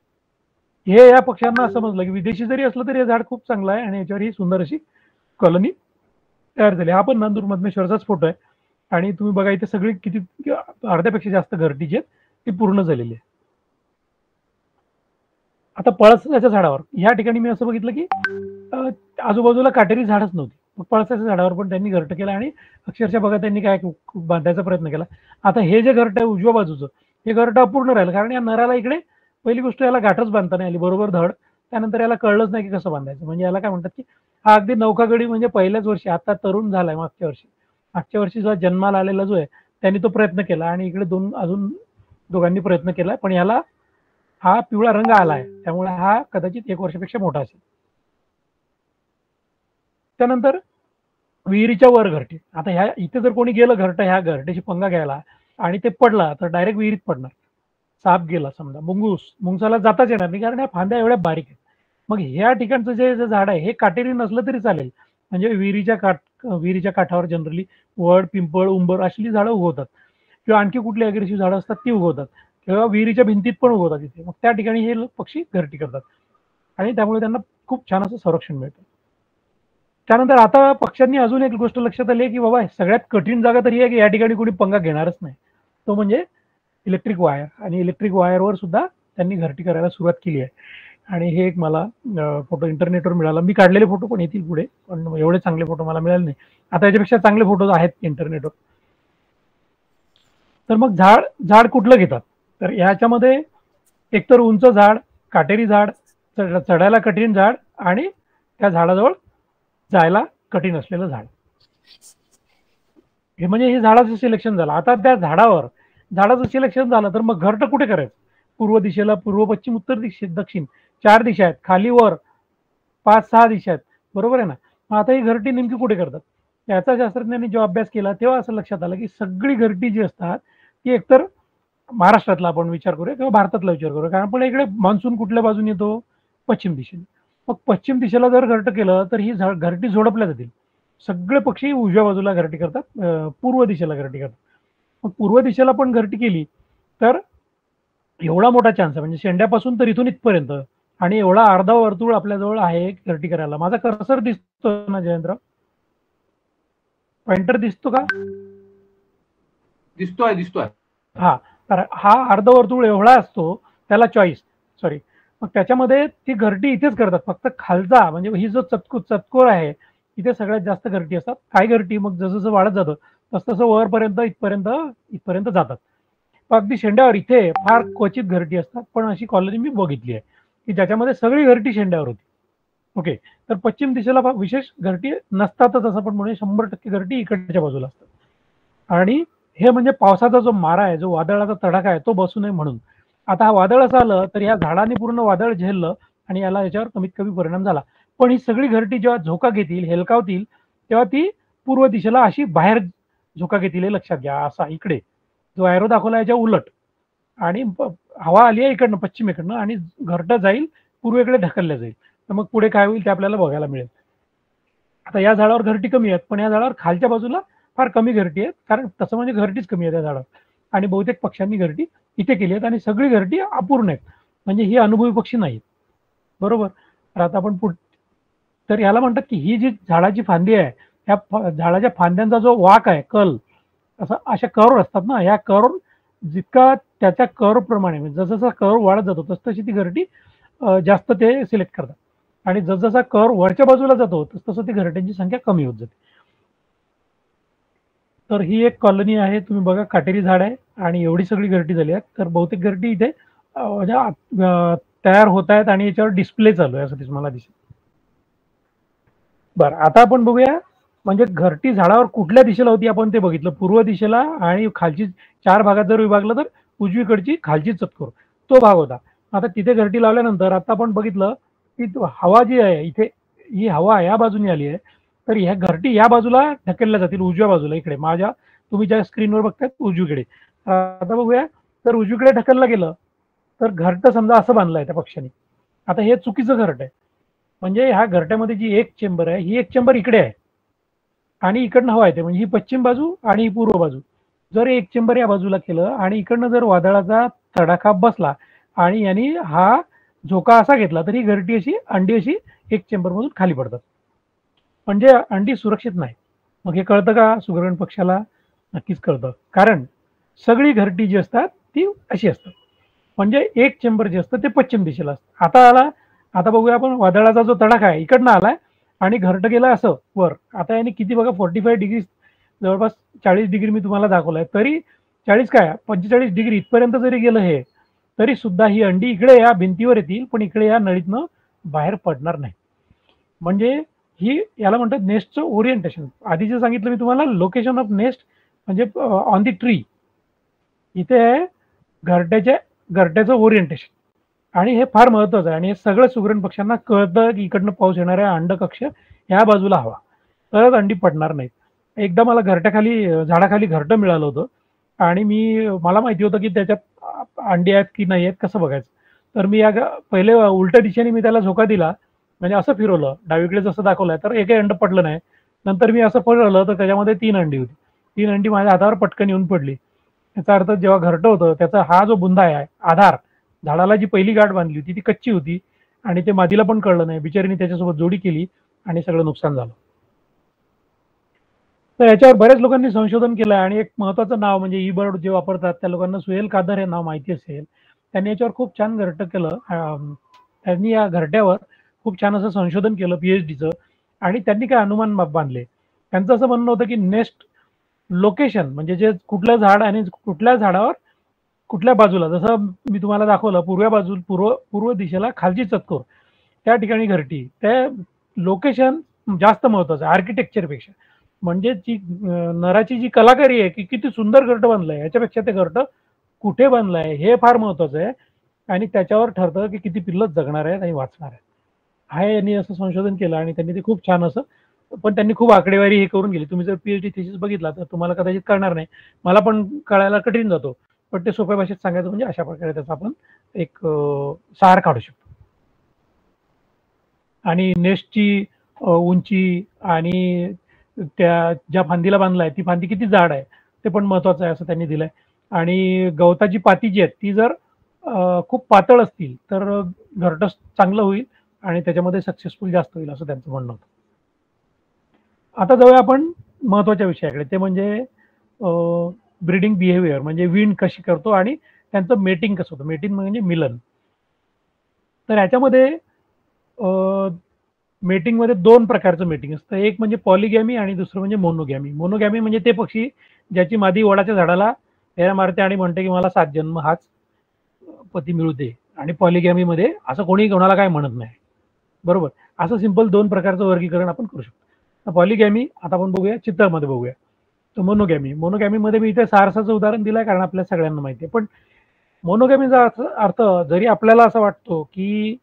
हे या पक्ष्यांना समजलं की विदेशी जरी असलं तरी हे झाड खूप चांगलं आहे आणि याच्यावर ही सुंदर अशी कॉलनी तयार झाली. हा पण नांदूर मधमेश्वरचाच फोटो आहे आणि तुम्ही बघा इथे सगळी किती अर्ध्यापेक्षा जास्त घरटी जी आहेत ती पूर्ण झालेली आहे. आता पळसाच्या झाडावर या ठिकाणी मी असं बघितलं की अ, आजूबाजूला काटेरी झाडच नव्हती. मग पळसाच्या झाडावर पण त्यांनी घरटं केलं आणि अक्षरशः बघा त्यांनी काय बांधायचा प्रयत्न केला. आता हे जे घरटं आहे उजव्या बाजूचं, हे घरटं अपूर्ण राहिलं, कारण या नराला इकडे पहिली गोष्ट याला गाठच बांधता नाही आली बरोबर धड. त्यानंतर याला कळलंच नाही की कसं बांधायचं. म्हणजे याला काय म्हणतात की हा अगदी नौकागडी, म्हणजे पहिल्याच वर्षी, आता तरुण झालाय मागच्या वर्षी मागच्या वर्षी जो जन्माला आलेला जो आहे त्यांनी तो प्रयत्न केला आणि इकडे दोन अजून दोघांनी प्रयत्न केला, पण याला हा पिवळा रंग आलाय, त्यामुळे हा कदाचित एक वर्षापेक्षा मोठा असेल. त्यानंतर विहिरीच्या वर घरटे. आता ह्या इथे जर कोणी गेलं घरटं ह्या घरट्याची पंगा घ्यायला आणि ते पडला तर डायरेक्ट विहिरीत पडणार. साप गेला समजा, मुंगूस मुंगसाला जाताच येणार नाही, कारण या फांद्या एवढ्या बारीक आहेत. मग ह्या ठिकाणचं जे जे झाड आहे हे काटेरी नसलं तरी चालेल, म्हणजे विहिरीच्या काठ विहिरीच्या काठावर जनरली वड, पिंपळ, उंबर अशी झाडं उगवतात, किंवा आणखी कुठली अग्रेसिव्ह झाडं असतात ती उगवतात, किंवा विहिरीच्या भिंतीत पण उगवतात इथे. मग त्या ठिकाणी हे पक्षी घरटी करतात आणि त्यामुळे त्यांना खूप छान असं संरक्षण मिळतं. त्यानंतर आता पक्ष्यांनी अजून एक गोष्ट लक्षात आली आहे की बाबा सगळ्यात कठीण जागा तरी आहे की या ठिकाणी कोणी पंगा घेणारच नाही, तो म्हणजे इलेक्ट्रिक वायर. आणि इलेक्ट्रिक वायरवर सुद्धा त्यांनी घरटी करायला सुरुवात केली आहे. आणि हे एक मला फोटो इंटरनेटवर मिळाला. मी काढलेले फोटो पण येतील पुढे, पण एवढे चांगले फोटो मला मिळाले नाही. आता याच्यापेक्षा चांगले फोटो आहेत इंटरनेटवर. तर मग झाड झाड कुठलं घेतात, तर याच्यामध्ये एकतर उंच झाड, काटेरी झाड, चढायला कठीण झाड आणि त्या झाडाजवळ जायला कठीण असलेलं झाड, हे म्हणजे हे झाडाचं सिलेक्शन झालं. आता त्या झाडावर झाडाचं सिलेक्शन झालं तर मग घरटं कुठे करायचं. पूर्व दिशेला, पूर्व, पश्चिम, उत्तर दिशे, दक्षिण, चार दिशा आहेत, खाली वर पाच सहा दिशा आहेत, बरोबर आहे ना. मग आता ही घरटी नेमकी कुठे करतात, याचा शास्त्रज्ञांनी जो अभ्यास केला तेव्हा असं लक्षात आलं की सगळी घरटी जी असतात ती एकतर महाराष्ट्रातला आपण विचार करूया किंवा भारतातला विचार करूया, कारण पण इकडे मान्सून कुठल्या बाजून येतो, पश्चिम दिशेने. मग पश्चिम दिशेला जर घरटं केलं तर ही घरटी झोडपल्या जातील. सगळे पक्षी उजव्या बाजूला घरटी करतात, पूर्व दिशेला घरटी करतात. मग पूर्व दिशेला पण घरटी केली तर एवढा मोठा चान्स आहे, म्हणजे शेंड्यापासून तर इथून इथपर्यंत, आणि एवढा अर्धा वर्तुळ आपल्याजवळ आहे घरटी करायला. माझा कर्सर दिसतो ना जयेंद्र, पॉइंटर दिसतो का? दिसतोय दिसतोय हा, तर हा अर्धवर्तुळ एवढा असतो, त्याला चॉईस सॉरी. मग त्याच्यामध्ये ती घरटी इथेच करतात, फक्त खालचा म्हणजे ही जो चतकू चतकोर आहे इथे सगळ्यात जास्त घरटी असतात. काही घरटी मग जसं जसं वाढत जातं तसं तसं वरपर्यंत इथपर्यंत इथपर्यंत जातात. अगदी शेंड्यावर इथे फार क्वचित घरटी असतात, पण अशी कॉलनी मी बघितली आहे की ज्याच्यामध्ये सगळी घरटी शेंड्यावर होती. ओके, तर पश्चिम दिशेला विशेष घरटी नसतातच असं पण म्हणजे शंभर टक्के घरटी इकडच्या बाजूला असतात. आणि हे म्हणजे पावसाचा जो मारा आहे, जो वादळाचा तडाखा आहे तो बसू नये म्हणून. आता हा वादळ असं आलं तर या झाडाने पूर्ण वादळ झेललं आणि याला याच्यावर कमीत कमी परिणाम झाला. पण ही सगळी घरटी जेव्हा झोका घेतील, हेलकावतील, तेव्हा ती पूर्व दिशेला अशी बाहेर झोका घेतील, हे लक्षात घ्या. असा इकडे जो ॲरो दाखवला याच्या उलट, आणि हवा आली आहे इकडनं पश्चिमेकडनं आणि घरटं जाईल पूर्वेकडे ढकलल्या जाईल. तर मग पुढे काय होईल ते आपल्याला बघायला मिळेल. आता या झाडावर घरटी कमी आहेत, पण या झाडावर खालच्या बाजूला फार कमी घरटी आहेत, कारण तसं म्हणजे घरटीच कमी आहे त्या झाडावर. आणि बहुतेक पक्ष्यांनी घरटी इथे केली आहेत आणि सगळी घरटी अपूर्ण आहेत, म्हणजे ही अनुभवी पक्षी नाहीत, बरोबर. तर आता आपण पुढ तर याला म्हणतात की ही जी झाडाची फांदी आहे, ह्या झाडाच्या फांद्यांचा जो वाक आहे, कल, असं अशा कर्व असतात ना, ह्या कर्व जितका त्याच्या कर्व प्रमाणे जसं जसा कर्व वाढत जातो तस तशी ती घरटी जास्त ते सिलेक्ट करतात. आणि जसजसा कर्व वरच्या बाजूला जातो तस तसं ती घरट्यांची संख्या कमी होत जाते. तर ही एक कॉलनी आहे, तुम्ही बघा काटेरी झाड आहे आणि एवढी सगळी घरटी झाली आहे. तर बहुतेक घरटी इथे म्हणजे तयार होत आहेत आणि याच्यावर डिस्प्ले चालू आहे असं मला दिसेल. बरं, आता आपण बघूया म्हणजे घरटी झाडावर कुठल्या दिशेला होती आपण ते बघितलं. पूर्व दिशेला आणि खालची चार भागात जर विभागलं तर उजवीकडची खालची चतकोर तो भाग होता. आता तिथे घरटी लावल्यानंतर आता आपण बघितलं की हवा जी आहे इथे, ही हवा या बाजूने आली आहे, तर ह्या घरटी या बाजूला ढकलल्या जातील, उजव्या बाजूला इकडे माझ्या तुम्ही ज्या स्क्रीनवर बघताय उजवीकडे. आता बघूया, तर उजवीकडे ढकललं गेलं तर घरटं समजा असं बांधलं आहे त्या पक्षाने. आता हे चुकीचं घरट आहे, म्हणजे ह्या घरट्यामध्ये जी एक चेंबर आहे ही एक चेंबर इकडे आहे आणि इकडनं हवा येते, म्हणजे ही पश्चिम बाजू आणि ही पूर्व बाजू. जर एक चेंबर या बाजूला केलं आणि इकडनं जर वादळाचा तडाखा बसला आणि यांनी हा झोका असा घेतला तर ही घरटी अशी अंडी अशी एक चेंबर मधून खाली पडतात, म्हणजे अंडी सुरक्षित नाही. मग हे कळतं का सुगरण पक्षाला? नक्कीच कळतं, कारण सगळी घरटी जी असतात ती अशी असतात. म्हणजे एक चेंबर जे असतं ते पश्चिम दिशेला असतं. आता आला, आता बघूया आपण वादळाचा जो तडाखा आहे इकडनं आलाय आणि घरटं गेलं असं वर. आता याने किती बघा फोर्टी फाईव्ह डिग्री, जवळपास चाळीस डिग्री मी तुम्हाला दाखवलंय, तरी चाळीस काय पंचेचाळीस डिग्री इथपर्यंत जरी गेलं हे, तरी सुद्धा ही अंडी इकडे या भिंतीवर येतील, पण इकडे या नळीतनं बाहेर पडणार नाही. म्हणजे ही याला म्हणतात नेस्टचं ओरिएंटेशन. आधी जे सांगितलं मी तुम्हाला लोकेशन ऑफ नेस्ट म्हणजे ऑन दी ट्री, इथे आहे घरट्याच्या घरट्याचं ओरिएंटेशन. आणि हे फार महत्वाचं आहे आणि हे सगळं सुगरण पक्ष्यांना कळतं की इकडनं पाऊस येणार आहे, अंडकक्ष ह्या बाजूला हवा, तरच अंडी पडणार नाहीत. एकदा मला घरट्याखाली झाडाखाली घरटं मिळालं होतं आणि मी मला माहिती होतं की त्याच्यात अंडी आहेत की नाही आहेत कसं बघायचं. तर मी या पहिले उलट्या दिशेने मी त्याला झोका दिला, म्हणजे असं फिरवलं डावीकडे जसं दाखवलंय, तर एकही अंड पडलं नाही. नंतर मी असं फिरवलं तर त्याच्यामध्ये तीन अंडी होती. तीन अंडी माझ्या हातावर पटकन येऊन पडली. याचा अर्थ जेव्हा घरटं होतं त्याचा हा जो बुंदा आहे आधार, झाडाला जी पहिली गाठ बांधली होती ती कच्ची होती आणि ते मादीला पण कळलं नाही, बिचारीने त्याच्यासोबत जोडी केली आणि सगळं नुकसान झालं. तर याच्यावर बऱ्याच लोकांनी संशोधन केलं आणि एक महत्वाचं नाव म्हणजे ई बर्ड जे वापरतात त्या लोकांना सुहेल कादर हे नाव माहिती असेल. त्यांनी याच्यावर खूप छान घरटं केलं. त्यांनी या घरट्यावर खूप छान असं संशोधन केलं पीएचडीचं आणि त्यांनी काय अनुमान बांधले. त्यांचं असं म्हणणं होतं की नेस्ट लोकेशन म्हणजे जे कुठलं झाड आणि कुठल्या झाडावर कुठल्या बाजूला, जसं मी तुम्हाला दाखवलं पूर्व बाजू पूर्व पूर्व दिशेला खालची चतकोर त्या ठिकाणी घरटी, ते लोकेशन जास्त महत्वाचं आहे आर्किटेक्चरपेक्षा. म्हणजे जी नराची जी कलाकारी आहे की किती सुंदर घरटं बांधलंय याच्यापेक्षा ते घरटं कुठे बांधलंय हे फार महत्वाचं आहे आणि त्याच्यावर ठरतं की किती पिल्लं जगणार आहेत आणि वाचणार आहेत. हा यांनी असं संशोधन केलं आणि त्यांनी ते खूप छान असं, पण त्यांनी खूप आकडेवारी हे करून गेली. तुम्ही जर पीएचडी थिसिस बघितला तर तुम्हाला कदाचित कळणार नाही, मला पण कळायला कठीण जातो, पण ते सोप्या भाषेत सांगायचं म्हणजे अशा प्रकारे त्याचा आपण एक सार काढू शकतो. आणि नेस्टची उंची आणि त्या ज्या फांदीला बांधलाय ती फांदी किती जाड आहे ते पण महत्वाचं आहे असं त्यांनी दिलंय. आणि गवताची पाती जी आहेत ती जर खूप पातळ असतील तर घरटं चांगलं होईल आणि त्याच्यामध्ये सक्सेसफुल जास्त होईल असं त्यांचं म्हणणं होतं. आता जाऊया आपण महत्वाच्या विषयाकडे, ते म्हणजे ब्रीडिंग बिहेवियर, म्हणजे विण कशी करतो आणि त्यांचं मेटिंग कसं होतं. मेटिंग म्हणजे मिलन. तर याच्यामध्ये मेटिंगमध्ये दोन प्रकारचं मेटिंग असतं. एक म्हणजे पॉलिगॅमी आणि दुसरं म्हणजे मोनोगॅमी. मोनोगॅमी म्हणजे ते पक्षी ज्याची मादी वडाच्या झाडाला फेऱ्या मारते आणि म्हणते की मला सात जन्म हाच पती मिळू दे. आणि पॉलिगॅमीमध्ये असं कोणी कोणाला काय म्हणत नाही, बरोबर. असं सिंपल दोन प्रकारचं वर्गीकरण आपण करू शकतो. पॉलिगॅमी आता आपण बघूया, चित्रामध्ये बघूया. तर मोनोगॅमी, मोनोगॅमीमध्ये मी इथे सारसाचं उदाहरण दिलंय कारण आपल्या सगळ्यांना माहिती आहे. पण मोनोगॅमीचा अर्थ अर्थ जरी आपल्याला असं वाटतो की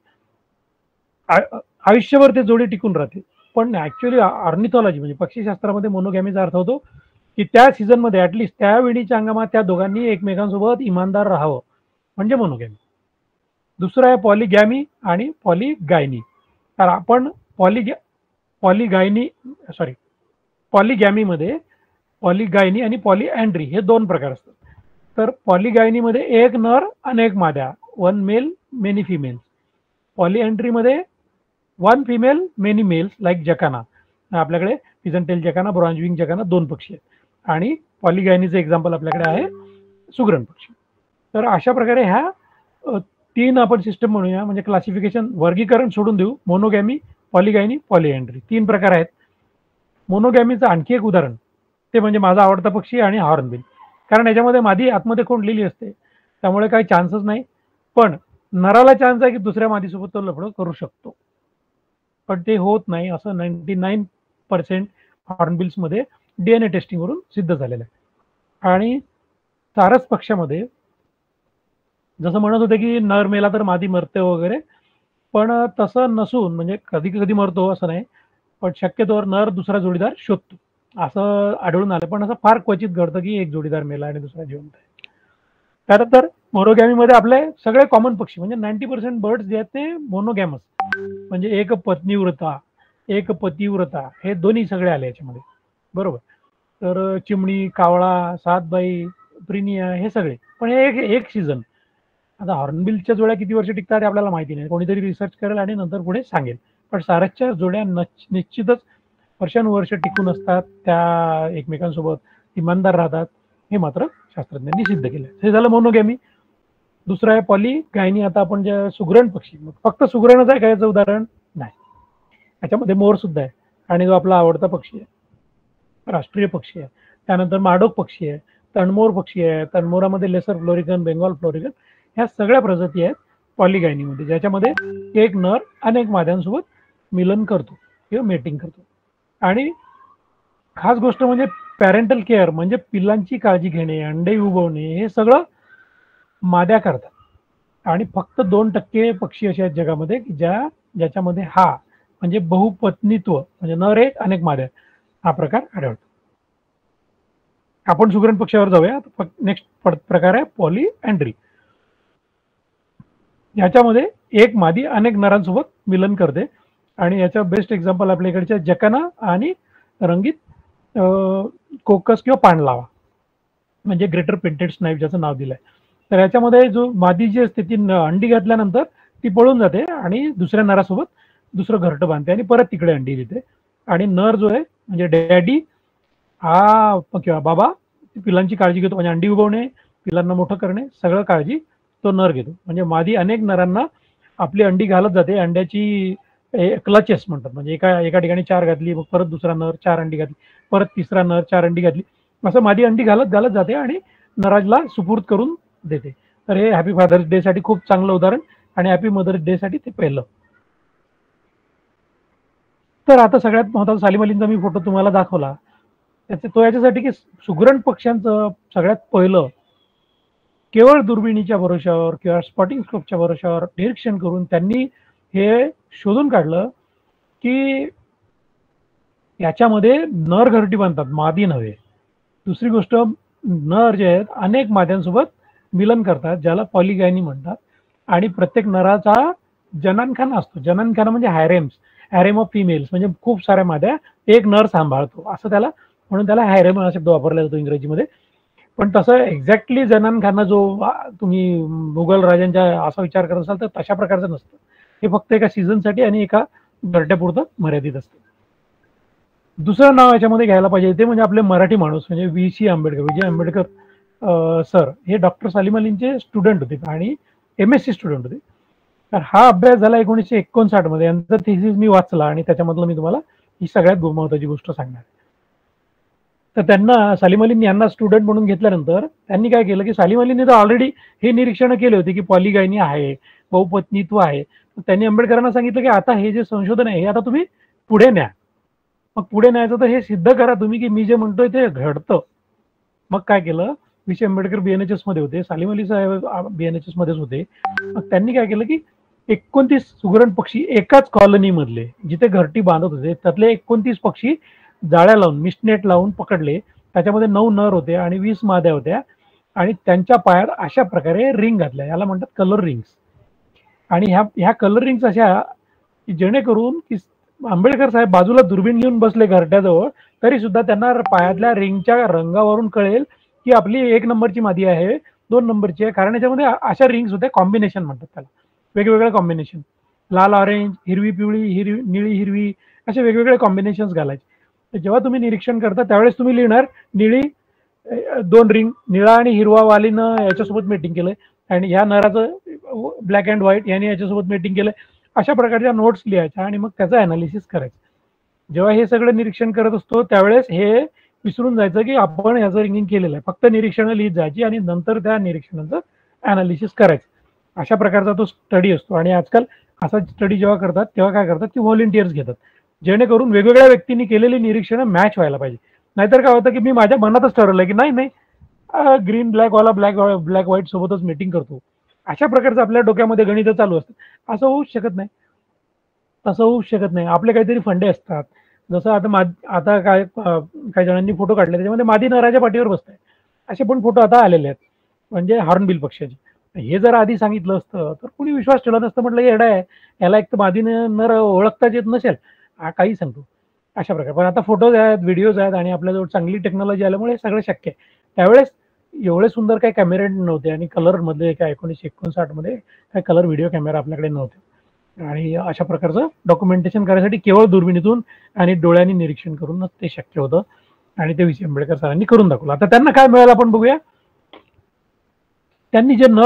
आयुष्यभर ते जोडी टिकून राहते, पण ऍक्च्युअली ऑर्निथॉलॉजी म्हणजे पक्षीशास्त्रामध्ये मोनोगॅमीचा अर्थ होतो की त्या सीझनमध्ये ऍटलिस्ट त्या वेळीच्या अंगामात त्या दोघांनी एकमेकांसोबत इमानदार राहावं म्हणजे मोनोगॅमी. दुसरं आहे पॉलिगॅमी आणि पॉलिगायनी. तर आपण पॉलिगॅ पॉलिगायनी सॉरी पॉलिगॅमीमध्ये पॉलिगायनी आणि पॉलिअँड्री हे दोन प्रकार असतात. तर पॉलिगायनीमध्ये एक नर अनेक माद्या, वन मेल मेनी फिमेल्स. पॉलिअँड्रीमध्ये one female many males like jacana, आपल्याकडे पिजनटेल जकाना, ब्रॉन्झविंग जकाना दोन पक्षी आहेत. आणि पॉलिगायनीचं एक्झाम्पल आपल्याकडे आहे सुगरण पक्षी. तर अशा प्रकारे ह्या तीन आपण सिस्टम म्हणूया, म्हणजे क्लासिफिकेशन वर्गीकरण सोडून देऊ. मोनोगॅमी, पॉलिगायनी, पॉलिअँड्री तीन प्रकार आहेत. मोनोगॅमीचं आणखी एक उदाहरण ते म्हणजे माझा आवडता पक्षी आणि हॉर्नबिल. कारण याच्यामध्ये मादी आतमध्ये कोंडलेली असते त्यामुळे काही चान्सच नाही, पण नराला चान्स आहे की दुसऱ्या मादीसोबत तो लफडं करू शकतो, पण ते होत नाही असं नाईन्टी नाईन पर्सेंट हॉर्नबिल्समध्ये डीएनए टेस्टिंगवरून सिद्ध झालेलं आहे. आणि सारस पक्षामध्ये जसं म्हणत होते की नर मेला तर मादी मरते वगैरे, पण तसं नसून म्हणजे कधी कधी मरतो असं नाही, पण शक्यतोवर नर दुसरा जोडीदार शोधतो असं आढळून आलं. पण असं फार क्वचित घडतं की एक जोडीदार मेला आणि दुसरा जिवंत आहे. खरं तर मोनोगॅमीमध्ये आपले सगळे कॉमन पक्षी म्हणजे नाईन्टी पर्सेंट बर्ड्स जे आहेत ते मोनोगॅमस, म्हणजे एक पत्नीव्रता एक पतिव्रता हे दोन्ही सगळे आले याच्यामध्ये, बरोबर. तर चिमणी, कावळा, सातबाई, प्रिनिया हे सगळे. पण हे एक एक सीझन. आता हॉर्नबिलच्या जोड्या किती वर्ष टिकतात आपल्याला माहिती नाही, कोणीतरी रिसर्च करेल आणि नंतर पुढे सांगेल. पण सारसच्या जोड्या निश्चितच वर्षानुवर्ष टिकून असतात, त्या एकमेकांसोबत इमानदार राहतात, हे मात्र शास्त्रज्ञांनी सिद्ध केलं. हे झालं मोनोगॅमी. दुसरं आहे पॉलीगायनी. आता आपण जे सुगरण पक्षी, फक्त सुगरणच आहे काय याचं उदाहरण नाही, याच्यामध्ये मोर सुद्धा आहे आणि जो आपला आवडता पक्षी आहे, राष्ट्रीय पक्षी आहे. त्यानंतर माडोक पक्षी आहे, तणमोर पक्षी आहे, तणमोरामध्ये लेसर फ्लोरिकन, बेंगॉल फ्लोरिकन, ह्या सगळ्या प्रजाती आहेत पॉलीगायनीमध्ये, ज्याच्यामध्ये एक नर अनेक माद्यांसोबत मिलन करतो किंवा मेटिंग करतो. आणि खास गोष्ट म्हणजे पॅरेंटल केअर, म्हणजे पिल्लांची काळजी घेणे, अंडे उबवणे, हे सगळं माद्या करतात. आणि फक्त दोन टक्के पक्षी असे आहेत जगामध्ये की ज्या ज्याच्यामध्ये हा म्हणजे बहुपत्नीत्व, म्हणजे नर एक अनेक माद्या, हा प्रकार आढळतो. आपण सुगरण पक्षावर जाऊया. नेक्स्ट प्रकार आहे पॉलीअँड्री. याच्यामध्ये एक मादी अनेक नरांसोबत मिलन करते आणि याचा बेस्ट एक्झाम्पल आपल्या इकडच्या जकाना आणि रंगीत कोकस किंवा पाणलावा, म्हणजे ग्रेटर पेंटेड स्नाईप ज्याचं नाव दिलंय. तर याच्यामध्ये जो मादी जी असते ती अंडी घातल्यानंतर ती पळून जाते आणि दुसऱ्या नरासोबत दुसरं घरटं बांधते आणि परत तिकडे अंडी देते. आणि नर जो आहे म्हणजे डॅडी हा किंवा बाबा पिलांची काळजी घेतो, म्हणजे अंडी उबवणे, पिलांना मोठं करणे, सगळं काळजी तो नर घेतो. म्हणजे मादी अनेक नरांना आपली अंडी घालत जाते. अंड्याची क्लचेस म्हणतात, म्हणजे एका एका ठिकाणी चार घातली, मग परत दुसरा नर चार अंडी घातली, परत तिसरा नर चार अंडी घातली, असं मादी अंडी घालत घालत जाते आणि नराजला सुपूर्द करून देते. तर हे हॅपी फादर्स डे साठी खूप चांगलं उदाहरण आणि हॅपी मदर्स डे साठी ते पहिलं. तर आता सगळ्यात महत्त्वाचा सालीम अलींचा मी फोटो तुम्हाला दाखवला, त्याचे तो याच्यासाठी की सुगरण पक्ष्यांचं सगळ्यात पहिलं केवळ दुर्बिणीच्या भरोशावर किंवा स्पॉटिंग स्कोपच्या भरोशावर निरीक्षण करून त्यांनी हे शोधून काढलं की याच्यामध्ये नर घरटी बांधतात, मादी नव्हे. दुसरी गोष्ट, नर जे आहेत अनेक माद्यांसोबत मिलन करतात, ज्याला पॉलीगायनी म्हणतात. आणि प्रत्येक नराचा जनानखाना असतो. जनानखाना म्हणजे हॅरेम्स, हॅरेम ऑफ फिमेल्स, म्हणजे खूप साऱ्या माद्या एक नर सांभाळतो, असं त्याला, म्हणून त्याला हॅरेम हा शब्द वापरला जातो इंग्रजीमध्ये. पण तसं एक्झॅक्टली जनानखाना जो तुम्ही मुघल राजांच्या असा विचार करत असाल तर तशा प्रकारचं नसतं. हे फक्त एका सीझनसाठी आणि एका घरट्यापुरतं मर्यादित असतं. दुसरं नाव याच्यामध्ये घ्यायला पाहिजे ते म्हणजे आपले मराठी माणूस, म्हणजे V C Ambedkar, Vijay Ambedkar sir. हे डॉक्टर सालीम अलींचे स्टुडंट होते आणि एम एस सी स्टुडंट होते. तर हा अभ्यास झाला एकोणीसशे एकोणसाठ मध्ये. यांचा थिसिस मी वाचला आणि त्याच्यामधलं मी तुम्हाला ही सगळ्यात महत्त्वाची गोष्ट सांगणार. तर त्यांना सालीम अलींनी यांना स्टुडंट म्हणून घेतल्यानंतर त्यांनी काय केलं की सालीम अलींनी तर ऑलरेडी हे निरीक्षण केले होते की पॉलीगायनी आहे, बहुपत्नीत्व आहे. त्यांनी आंबेडकरांना सांगितलं की आता हे जे संशोधन आहे हे आता तुम्ही पुढे न्या. मग पुढे न्यायचं तर हे सिद्ध करा तुम्ही की मी जे म्हणतोय ते घडतं. मग काय केलं, विजय आंबेडकर बीएनएचएस मध्ये होते, सालीम अली साहेब बीएनएचएस मध्येच होते. मग त्यांनी काय केलं की एकोणतीस सुगरण पक्षी एकाच कॉलनी मधले जिथे घरटी बांधत होते त्यातले एकोणतीस पक्षी जाळ्या लावून मिस्टनेट लावून पकडले. त्याच्यामध्ये नऊ नर होते आणि वीस माद्या होत्या आणि त्यांच्या पायात अशा प्रकारे रिंग घातल्या, याला म्हणतात कलर रिंग्स. आणि ह्या ह्या कलर रिंग्स अशा की जेणेकरून की आंबेडकर साहेब बाजूला दुर्बीण घेऊन बसले घरट्याजवळ तरी सुद्धा त्यांना पायातल्या रिंगच्या रंगावरून कळेल की आपली एक नंबरची मादी आहे, दोन नंबरची आहे. कारण याच्यामध्ये अशा रिंग्स होत्या, कॉम्बिनेशन म्हणतात त्याला, वेगवेगळे कॉम्बिनेशन, लाल ऑरेंज, हिरवी पिवळी, हिरवी निळी हिरवी, असे वेगवेगळे कॉम्बिनेशन्स घालायचे. जेव्हा तुम्ही निरीक्षण करता त्यावेळेस तुम्ही लिहिणार निळी दोन रिंग, निळा आणि हिरवा वालीनं याच्यासोबत मेटिंग केलंय आणि ह्या नराचं ब्लॅक अँड व्हाईट याने याच्यासोबत मेटिंग केलंय. अशा प्रकारच्या नोट्स लिहायच्या आणि मग त्याचं अनालिसिस करायचं. जेव्हा हे सगळं निरीक्षण करत असतो त्यावेळेस हे विसरून जायचं की आपण याचं रिंगिंग केलेलं आहे. फक्त निरीक्षणं लिहित जायची आणि नंतर त्या निरीक्षणाचं अनालिसिस करायचं. अशा प्रकारचा तो स्टडी असतो. आणि आजकाल असा स्टडी जेव्हा करतात तेव्हा काय करतात की व्हॉलेंटियर्स घेतात, जेणेकरून वेगवेगळ्या व्यक्तींनी केलेली निरीक्षणं मॅच व्हायला पाहिजे. नाहीतर काय होतं की मी माझ्या मनातच ठरवलं की नाही नाही ग्रीन ब्लॅक वाला ब्लॅक ब्लॅक व्हाईट सोबतच मीटिंग करतो. अशा प्रकारचं आपल्या डोक्यामध्ये गणित चालू असतात. असं होऊच शकत नाही, तसं होऊच शकत नाही. आपले काहीतरी फंडे असतात. जसं आता मा आता काय काही जणांनी फोटो काढले त्याच्यामध्ये मादी नराच्या पाठीवर बसताय, असे पण फोटो आता आलेले आहेत, म्हणजे हॉर्नबिल पक्षाचे. हे जर आधी सांगितलं असतं तर कोणी विश्वास ठेवला नसतं. म्हटलं येडा आहे, याला एक तर मादी नर ओळखताच येत नसेल, हा काही सांगतो अशा प्रकारे. पण आता फोटोज आहेत, व्हिडिओज आहेत आणि आपल्याजवळ चांगली टेक्नॉलॉजी आल्यामुळे सगळं शक्य आहे. त्यावेळेस एवढे सुंदर काही कॅमेरे नव्हते आणि कलरमध्ये काय एकोणीसशे एकोणसाठ मध्ये काय कलर व्हिडिओ कॅमेरा आपल्याकडे नव्हते. आणि अशा प्रकारचं डॉक्युमेंटेशन करायसाठी केवळ दुर्बिणीतून आणि डोळ्यांनी निरीक्षण करूनच ते शक्य होतं आणि ते विजय आंबेडकर सरांनी करून दाखवलं. आता त्यांना काय मिळालं आपण बघूया. त्यांनी जे नर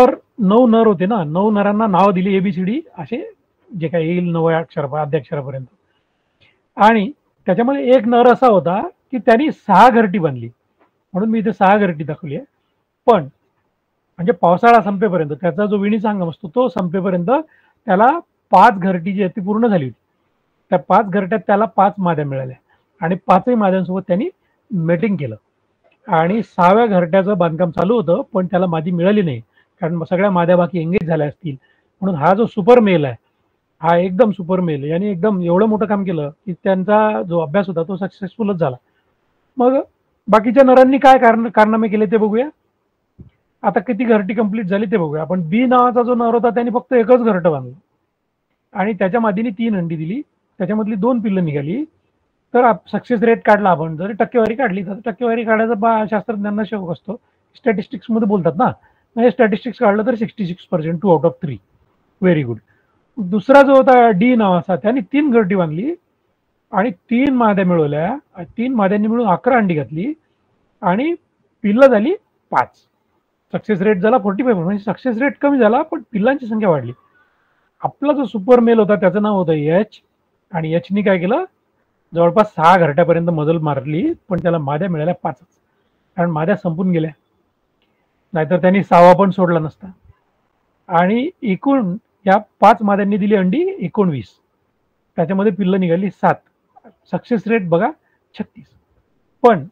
नऊ नर होते ना, नऊ नरांना नाव दिली एबीसीडी असे, जे काही येईल नवव्या अक्षर आद्याक्षरापर्यंत. आणि त्याच्यामध्ये एक नर असा होता की त्यांनी सहा घरटी बांधली, म्हणून मी इथे सहा घरटी दाखवली आहे. पण म्हणजे पावसाळा संपेपर्यंत, त्याचा जो विणी संगम असतो तो संपेपर्यंत त्याला पाच घरटी जी आहे ती पूर्ण झाली होती. त्या पाच घरट्यात त्याला पाच माद्या मिळाल्या आणि पाचही माद्यांसोबत त्यांनी मेटिंग केलं. आणि सहाव्या घरट्याचं बांधकाम चालू होतं, पण त्याला मादी मिळाली नाही, कारण सगळ्या माद्या बाकी एंगेज झाल्या असतील. म्हणून हा जो सुपर मेल आहे, हा एकदम सुपर मेल, याने एकदम एवढं मोठं काम केलं की त्यांचा जो अभ्यास होता तो सक्सेसफुलच झाला. मग बाकीच्या नरांनी काय कारण कारनामे केले ते बघूया. आता किती घरटी कंप्लीट झाली ते बघूया आपण. बी नावाचा जो नर होता त्यांनी फक्त एकच घरटं बांधलं आणि त्याच्या मादीने तीन अंडी दिली, त्याच्यामधली दोन पिल्लं निघाली. तर सक्सेस रेट काढला आपण, जरी टक्केवारी काढली तर टक्केवारी काढायचा बा शास्त्रज्ञांना शौक असतो, स्टॅटिस्टिक्स मध्ये बोलतात ना, म्हणजे स्टॅटिस्टिक्स काढलं तर sixty six percent two out of three, very good. दुसरा जो होता डी नावाचा, त्यांनी तीन घरटी बांधली आणि तीन माद्या मिळवल्या, तीन माद्यांनी मिळून अकरा अंडी घातली आणि पिल्लं झाली पाच. सक्सेस रेट झाला फोर्टी फाईव्ह, म्हणजे सक्सेस रेट कमी झाला पण पिल्लांची संख्या वाढली. आपला जो सुपर मेल होता त्याचं नाव होतं एच, आणि एचनी काय केलं, जवळपास सहा घरट्यापर्यंत मजल मारली, पण त्याला माद्या मिळाल्या पाचच, कारण माद्या संपून गेल्या, नाहीतर त्यांनी सहावा पण सोडला नसता. आणि एकूण या पाच माद्यांनी दिली अंडी एकोणवीस, त्याच्यामध्ये पिल्लं निघाली सात. सक्सेस रेट बघा छत्तीस. पण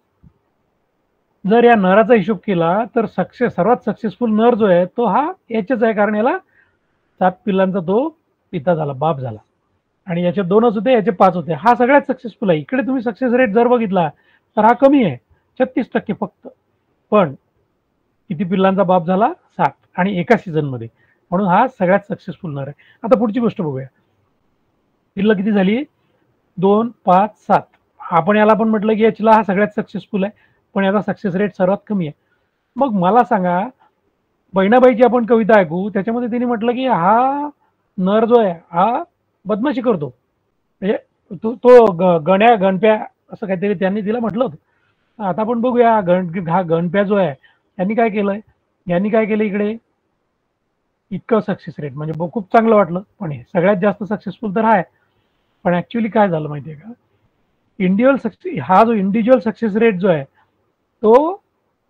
जर या नराचा हिशोब केला तर सक्सेस सर्वात सक्सेसफुल नर जो आहे तो हा याच्याच आहे, कारण याला सात पिल्लांचा तो पिता झाला, बाप झाला. आणि याचे दोनच होते, याचे पाच होते. हा सगळ्यात सक्सेसफुल आहे. इकडे तुम्ही सक्सेस रेट जर बघितला तर हा कमी आहे, छत्तीस टक्के फक्त. पण किती पिल्लांचा बाप झाला, सात, आणि एका सीझन मध्ये, म्हणून हा सगळ्यात सक्सेसफुल नर आहे. आता पुढची गोष्ट बघूया. पिल्लं किती झाली, दोन, पाच, सात. आपण याला पण म्हटलं की याचला हा सगळ्यात सक्सेसफुल आहे, पण याचा सक्सेस रेट सर्वात कमी आहे. मग मला सांगा, बहिणाबाईची आपण कविता ऐकू, त्याच्यामध्ये तिने म्हटलं की हा नर जो आहे हा बदमाशी करतो, म्हणजे तो तो गण्या गणप्या असं काहीतरी त्यांनी तिला म्हटलं होतं. आता आपण बघूया गण हा गणप्या जो आहे यांनी काय केलंय, यांनी काय केलं इकडे, इतकं सक्सेस रेट म्हणजे खूप चांगलं वाटलं, पण हे सगळ्यात जास्त सक्सेसफुल तर आहे. पण ऍक्च्युअली काय झालं माहितीये का, इंडिव्हिज्युअल सक्सेस, हा जो इंडिव्हिज्युअल सक्सेस रेट जो आहे तो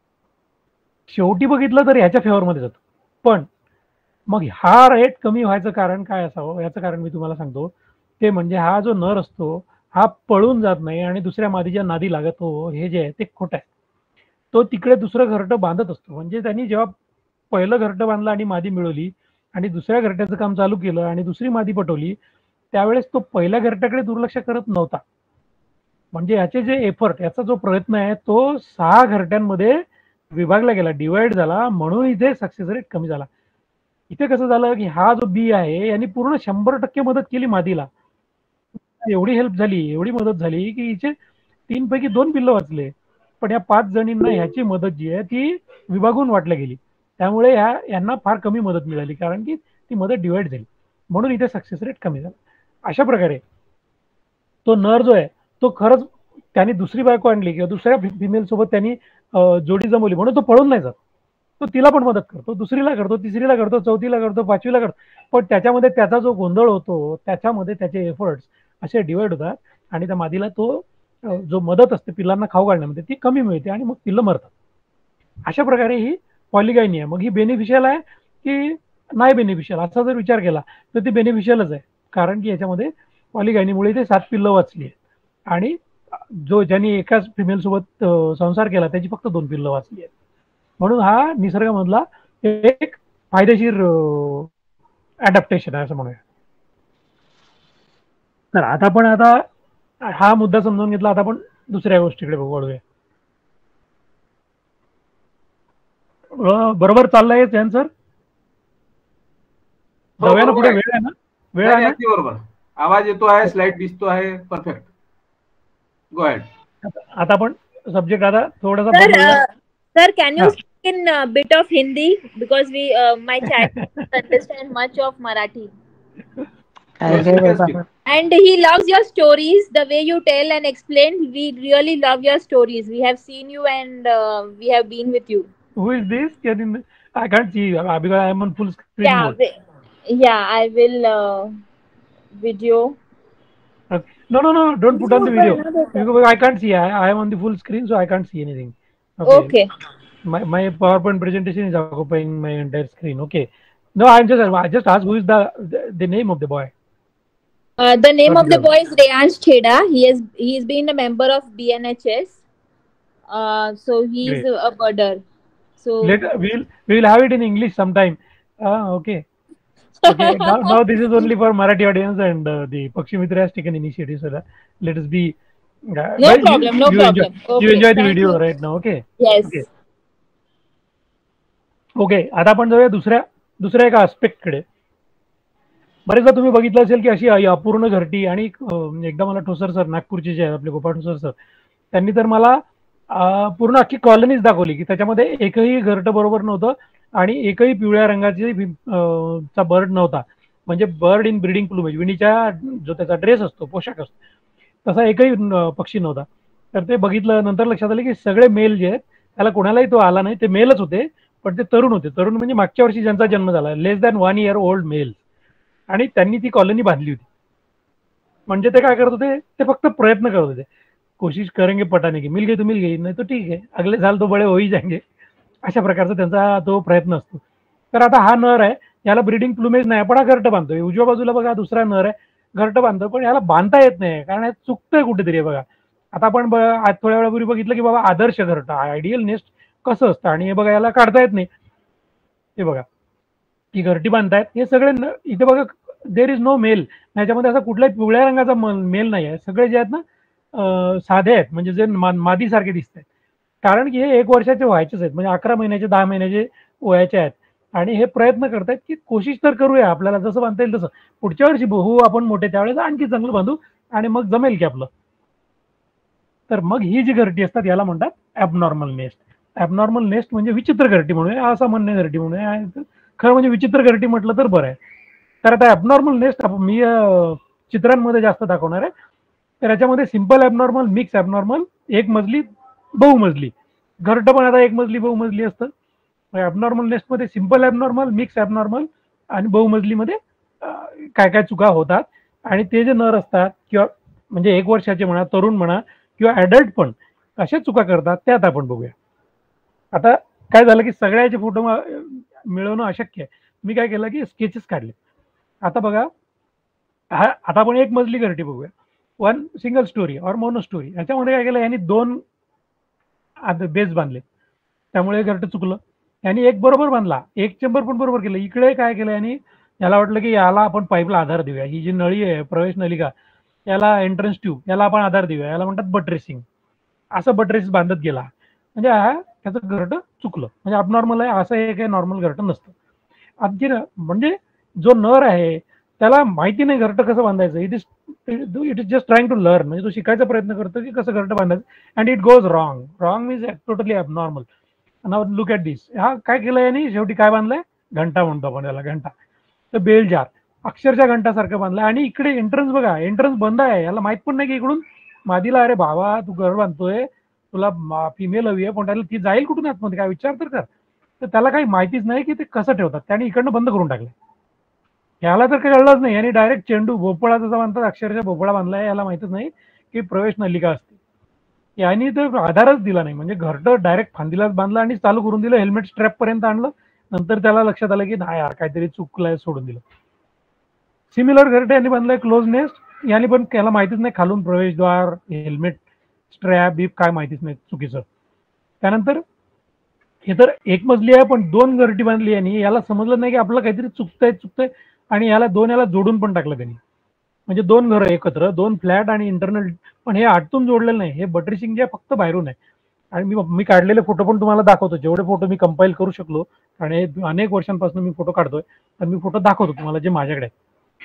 शेवटी बघितलं तर ह्याच्या फेवरमध्ये जातो. पण मग हा रेट कमी व्हायचं कारण काय असावं, याचं कारण मी तुम्हाला सांगतो. ते म्हणजे हा जो नर असतो हा पळून जात नाही आणि दुसऱ्या मादीच्या नादी लागतो, हे जे आहे ते खोटं आहे. तो तिकडे दुसरं घरटं बांधत असतो. म्हणजे त्यांनी जेव्हा पहिलं घरटं बांधलं आणि मादी मिळवली आणि दुसऱ्या घरट्याचं काम चालू केलं आणि दुसरी मादी पटवली, त्यावेळेस तो पहिल्या घरट्याकडे दुर्लक्ष करत नव्हता. म्हणजे याचे जे एफर्ट, याचा जो प्रयत्न आहे तो सहा घरट्यांमध्ये विभागला गेला, डिवाइड झाला, म्हणून इथे सक्सेस रेट कमी झाला. इथे कसं झालं की हा जो बी आहे यांनी पूर्ण शंभर टक्के मदत केली मादीला, एवढी हेल्प झाली, एवढी मदत झाली की हिचे तीन पैकी दोन पिल्लं वाचले. पण या पाच जणींना ह्याची मदत जी आहे ती विभागून वाटल्या गेली, त्यामुळे ह्या यांना फार कमी मदत मिळाली, कारण की ती मदत डिवाइड झाली, म्हणून इथे सक्सेस रेट कमी झाला. अशा प्रकारे तो नर जो आहे तो खरंच त्यांनी दुसरी बायको आणली किंवा दुसऱ्या फिमेल सोबत त्यांनी जोडी जमवली म्हणून तो पळून नाही जात, तो तिला पण मदत करतो, दुसरीला करतो, तिसरीला करतो, चौथीला करतो, पाचवीला करतो. पण त्याच्यामध्ये त्याचा जो गोंधळ होतो, त्याच्यामध्ये त्याचे एफर्ट्स असे डिवाइड होतात आणि त्या मादीला तो जो मदत असते पिल्लांना खाऊ घालण्यामध्ये ती कमी मिळते आणि मग पिल्लं मरतात. अशा प्रकारे ही पॉलिगायनी आहे. मग ही बेनिफिशियल आहे की नाही बेनिफिशियल, असा जर विचार केला तर ती बेनिफिशियलच आहे, कारण की याच्यामध्ये पॉलिगायनीमुळे ते सात पिल्लं वाचली आहेत आणि जो ज्यांनी एकाच फिमेल सोबत संसार केला त्याची फक्त दोन पिल्लं वाचली आहेत. म्हणून हा निसर्गामधला एक फायदेशीर अडॅप्टेशन आहे असं म्हणूया. तर आता पण आता हा मुद्दा समजून घेतला, आता आपण दुसऱ्या गोष्टीकडे वळूया. बरोबर चाललंय सर? जाऊया पुढे, वेळ आहे ना? वेळ आहे ना? बरोबर, आवाज येतो आहे, स्लाइड दिसतो आहे, परफेक्ट. Go ahead. आता आपण सब्जेक्ट आता थोडासा sir, can you speak in a bit of Hindi because we uh, my child doesn't understand much of Marathi. And he loves your stories, the way you tell and explain. We really love your stories. We have seen you and uh, we have been with you. Who is this? Can you I can't see uh, because I am on full screen Yeah, mode. wi- yeah, I will uh, video. Okay. No, no, no, don't put on the ऊपर video है ना बेटा? because I can't see. I, I am on the full screen, so I can't see anything. Okay. Okay. My my PowerPoint presentation is occupying my entire screen. Okay. No, I'm just I just asked who is the the, the name of the boy. Uh, the name Not of the girl. boy is Reyansh Chheda. He has he's been a member of B N H S. Uh, so he's Great. a, a birder. So Let we'll we'll have it in English sometime. Ah, okay. Okay. Now now this is only for Marathi audience, and uh, the Pakshi Mitra has taken initiative, so that let us be. Uh, no but you problem, no you enjoy problem. you Okay, enjoy the thank video you. right now. Okay. Yes. Okay. Okay. आता आपण जाऊया दुसऱ्या दुसऱ्या एका आस्पेक्टकडे. बरेचदा तुम्ही बघितलं असेल की अशी अपूर्ण घरटी आणि अं, एकदा मला ठोसर सर नागपूरचे जे आहेत आपले गोपाळ ठोसर सर त्यांनी तर मला अं, पूर्ण अख्खी कॉलनीच दाखवली की त्याच्यामध्ये एकही घरटं बरोबर नव्हतं आणि एकही पिवळ्या रंगाची अं, चा बर्ड नव्हता. म्हणजे बर्ड इन ब्रीडिंग प्लुमेज, विणीच्या जो त्याचा ड्रेस असतो, पोशाख असतो, तसा एकही अं, पक्षी नव्हता. तर ते बघितलं, नंतर लक्षात आलं की सगळे मेल जे आहेत त्याला कोणालाही तो आला नाही, ते मेलच होते, पण ते तरुण होते. तरुण म्हणजे मागच्या वर्षी ज्यांचा जन्म झाला, less than one year old male. आणि त्यांनी ती कॉलनी बांधली होती. म्हणजे ते काय करत होते, ते फक्त प्रयत्न करत होते. कोशिश करेंगे पटाने की मिल गई तो मिल गई, नाही तो ठीक आहे, अगले साल तो बडे होई जाएंगे, अशा प्रकारचा त्यांचा तो प्रयत्न असतो. तर आता हा नर आहे, याला ब्रीडिंग प्लुमेज नाही, पण हा घरटं बांधतोय. उजव्या बाजूला बघा दुसरा नर आहे, घरटं बांधतो, पण याला बांधता येत नाही, कारण हे चुकतंय कुठेतरी आहे बघा. आता आपण आज थोड्या वेळापूर्वी बघितलं की बाबा आदर्श घरटं, आयडियल नेस्ट कसं असतं, आणि हे बघा याला काढता येत नाही. हे बघा की घरटी बांधतायत, हे सगळे इथे बघा देर इज नो मेल, ह्याच्यामध्ये असा कुठल्याही पिवळ्या रंगाचा मेल नाही आहे. सगळे जे आहेत ना साधे आहेत, म्हणजे जे मादीसारखे दिसत आहेत, कारण की हे एक वर्षाचे व्हायचेच आहेत, म्हणजे अकरा महिन्याचे दहा महिन्याचे वयाचे आहेत. आणि हे प्रयत्न करतायत की कोशिश तर करूया, आपल्याला जसं बांधता येईल तसं. पुढच्या वर्षी बहू आपण मोठे, त्यावेळेस आणखी चांगलं बांधू आणि मग जमेल की आपलं. तर मग ही जी घरटी असतात याला म्हणतात ॲबनॉर्मल नेस्ट. ॲबनॉर्मल नेस्ट म्हणजे विचित्र घरटी म्हणूया, असामान्य घरटी म्हणूया, खरं म्हणजे विचित्र घरटी म्हटलं तर बरं आहे. तर आता ॲबनॉर्मल नेस्ट मी चित्रांमध्ये जास्त दाखवणार आहे. तर याच्यामध्ये सिम्पल ॲबनॉर्मल, मिक्स ॲबनॉर्मल, एक मजली, बहुमजली. घरटं पण आता एक मजली बहुमजली असतं. ॲबनॉर्मल नेस्टमध्ये सिम्पल ॲबनॉर्मल, मिक्स ॲबनॉर्मल आणि बहुमजलीमध्ये काय काय चुका होतात. आणि ते जे नर असतात किंवा म्हणजे एक वर्षाचे म्हणा, तरुण म्हणा किंवा ॲडल्ट पण कशा चुका करतात त्यात आपण बघूया. आता काय झालं की सगळ्याचे फोटो मिळवणं अशक्य आहे. मी काय केलं की स्केचेस काढले. आता बघा, हा आता आपण एक मजली घरटी बघूया, one single storey or mono storey. याच्यामध्ये काय केलं, यांनी दोन बेस बांधले, त्यामुळे घरटं चुकलं. यांनी एक बरोबर बांधला, एक चेंबर पण बरोबर केलं. इकडे काय केलं यांनी, याला वाटलं की याला आपण पाईपला आधार देऊया, ही जी नळी आहे प्रवेश नलिका, याला एंट्रन्स ट्यूब, याला आपण आधार देऊया, याला म्हणतात बटरेसिंग. असं बटरेस बांधत गेला, म्हणजे हा त्याचं घरटं चुकलं, म्हणजे अबनॉर्मल आहे. असं हे काही नॉर्मल घरटं नसतं. अगदी म्हणजे जो नर आहे त्याला माहिती नाही घरटं कसं बांधायचं. It is it is just trying to learn, म्हणजे तो शिकायचा प्रयत्न करतो की कसं घरटं बांधायचं. And it goes wrong. Wrong means totally abnormal. Now look at this. हा काय केलं यांनी, शेवटी काय बांधलंय, घंटा म्हणतो आपण याला, घंटा. तर बेल जार अक्षरशः घंटासारखं बांधलं. आणि इकडे एंट्रन्स बघा, एंट्रन्स बंद आहे. याला माहित पण नाही की इकडून मादीला, अरे भावा तू घर बांधतोय, तुला फिमेल हवी आहे, पण त्याला ती जाईल कुठून आतमध्ये, काय विचार तर कर. तर त्याला काही माहितीच नाही की ते कसं ठेवतात. त्याने इकडनं बंद करून टाकलं. याला तर काही कळलंच नाही. यांनी डायरेक्ट चेंडू, भोपळा जसा बांधतात अक्षरशः भोपळा बांधलाय. याला माहितच नाही की प्रवेश नलिका असते. यांनी तर आधारच दिला नाही, म्हणजे घरटं डायरेक्ट फांदीलाच बांधलं आणि चालू करून दिलं. हेल्मेट स्ट्रॅप पर्यंत आणलं. नंतर त्याला लक्षात आलं की नाही यार काहीतरी चुकलंय, सोडून दिलं. सिमिलर घरटं यांनी बांधलंय क्लोज नेस्ट. यांनी पण त्याला माहितीच नाही खालून प्रवेशद्वार, हेल्मेट स्ट्रॅप बीप काय माहितीच नाही, चुकीचं. त्यानंतर हे तर एक मजली आहे, पण दोन घरटी बांधली यांनी. याला समजलं नाही की आपलं काहीतरी चुकतंय चुकतंय आणि याला दोन याला जोडून पण टाकलं त्यांनी. म्हणजे दोन घरं एकत्र, दोन फ्लॅट आणि इंटरनल, पण हे आतून जोडलेलं नाही. हे बटरेसिंग जे फक्त बाहेरून आहे. आणि मी मी काढलेले फोटो पण तुम्हाला दाखवतो, जेवढे फोटो मी कंपाईल करू शकलो, आणि अनेक वर्षांपासून मी फोटो काढतोय, तर मी फोटो दाखवतो तुम्हाला जे माझ्याकडे आहे.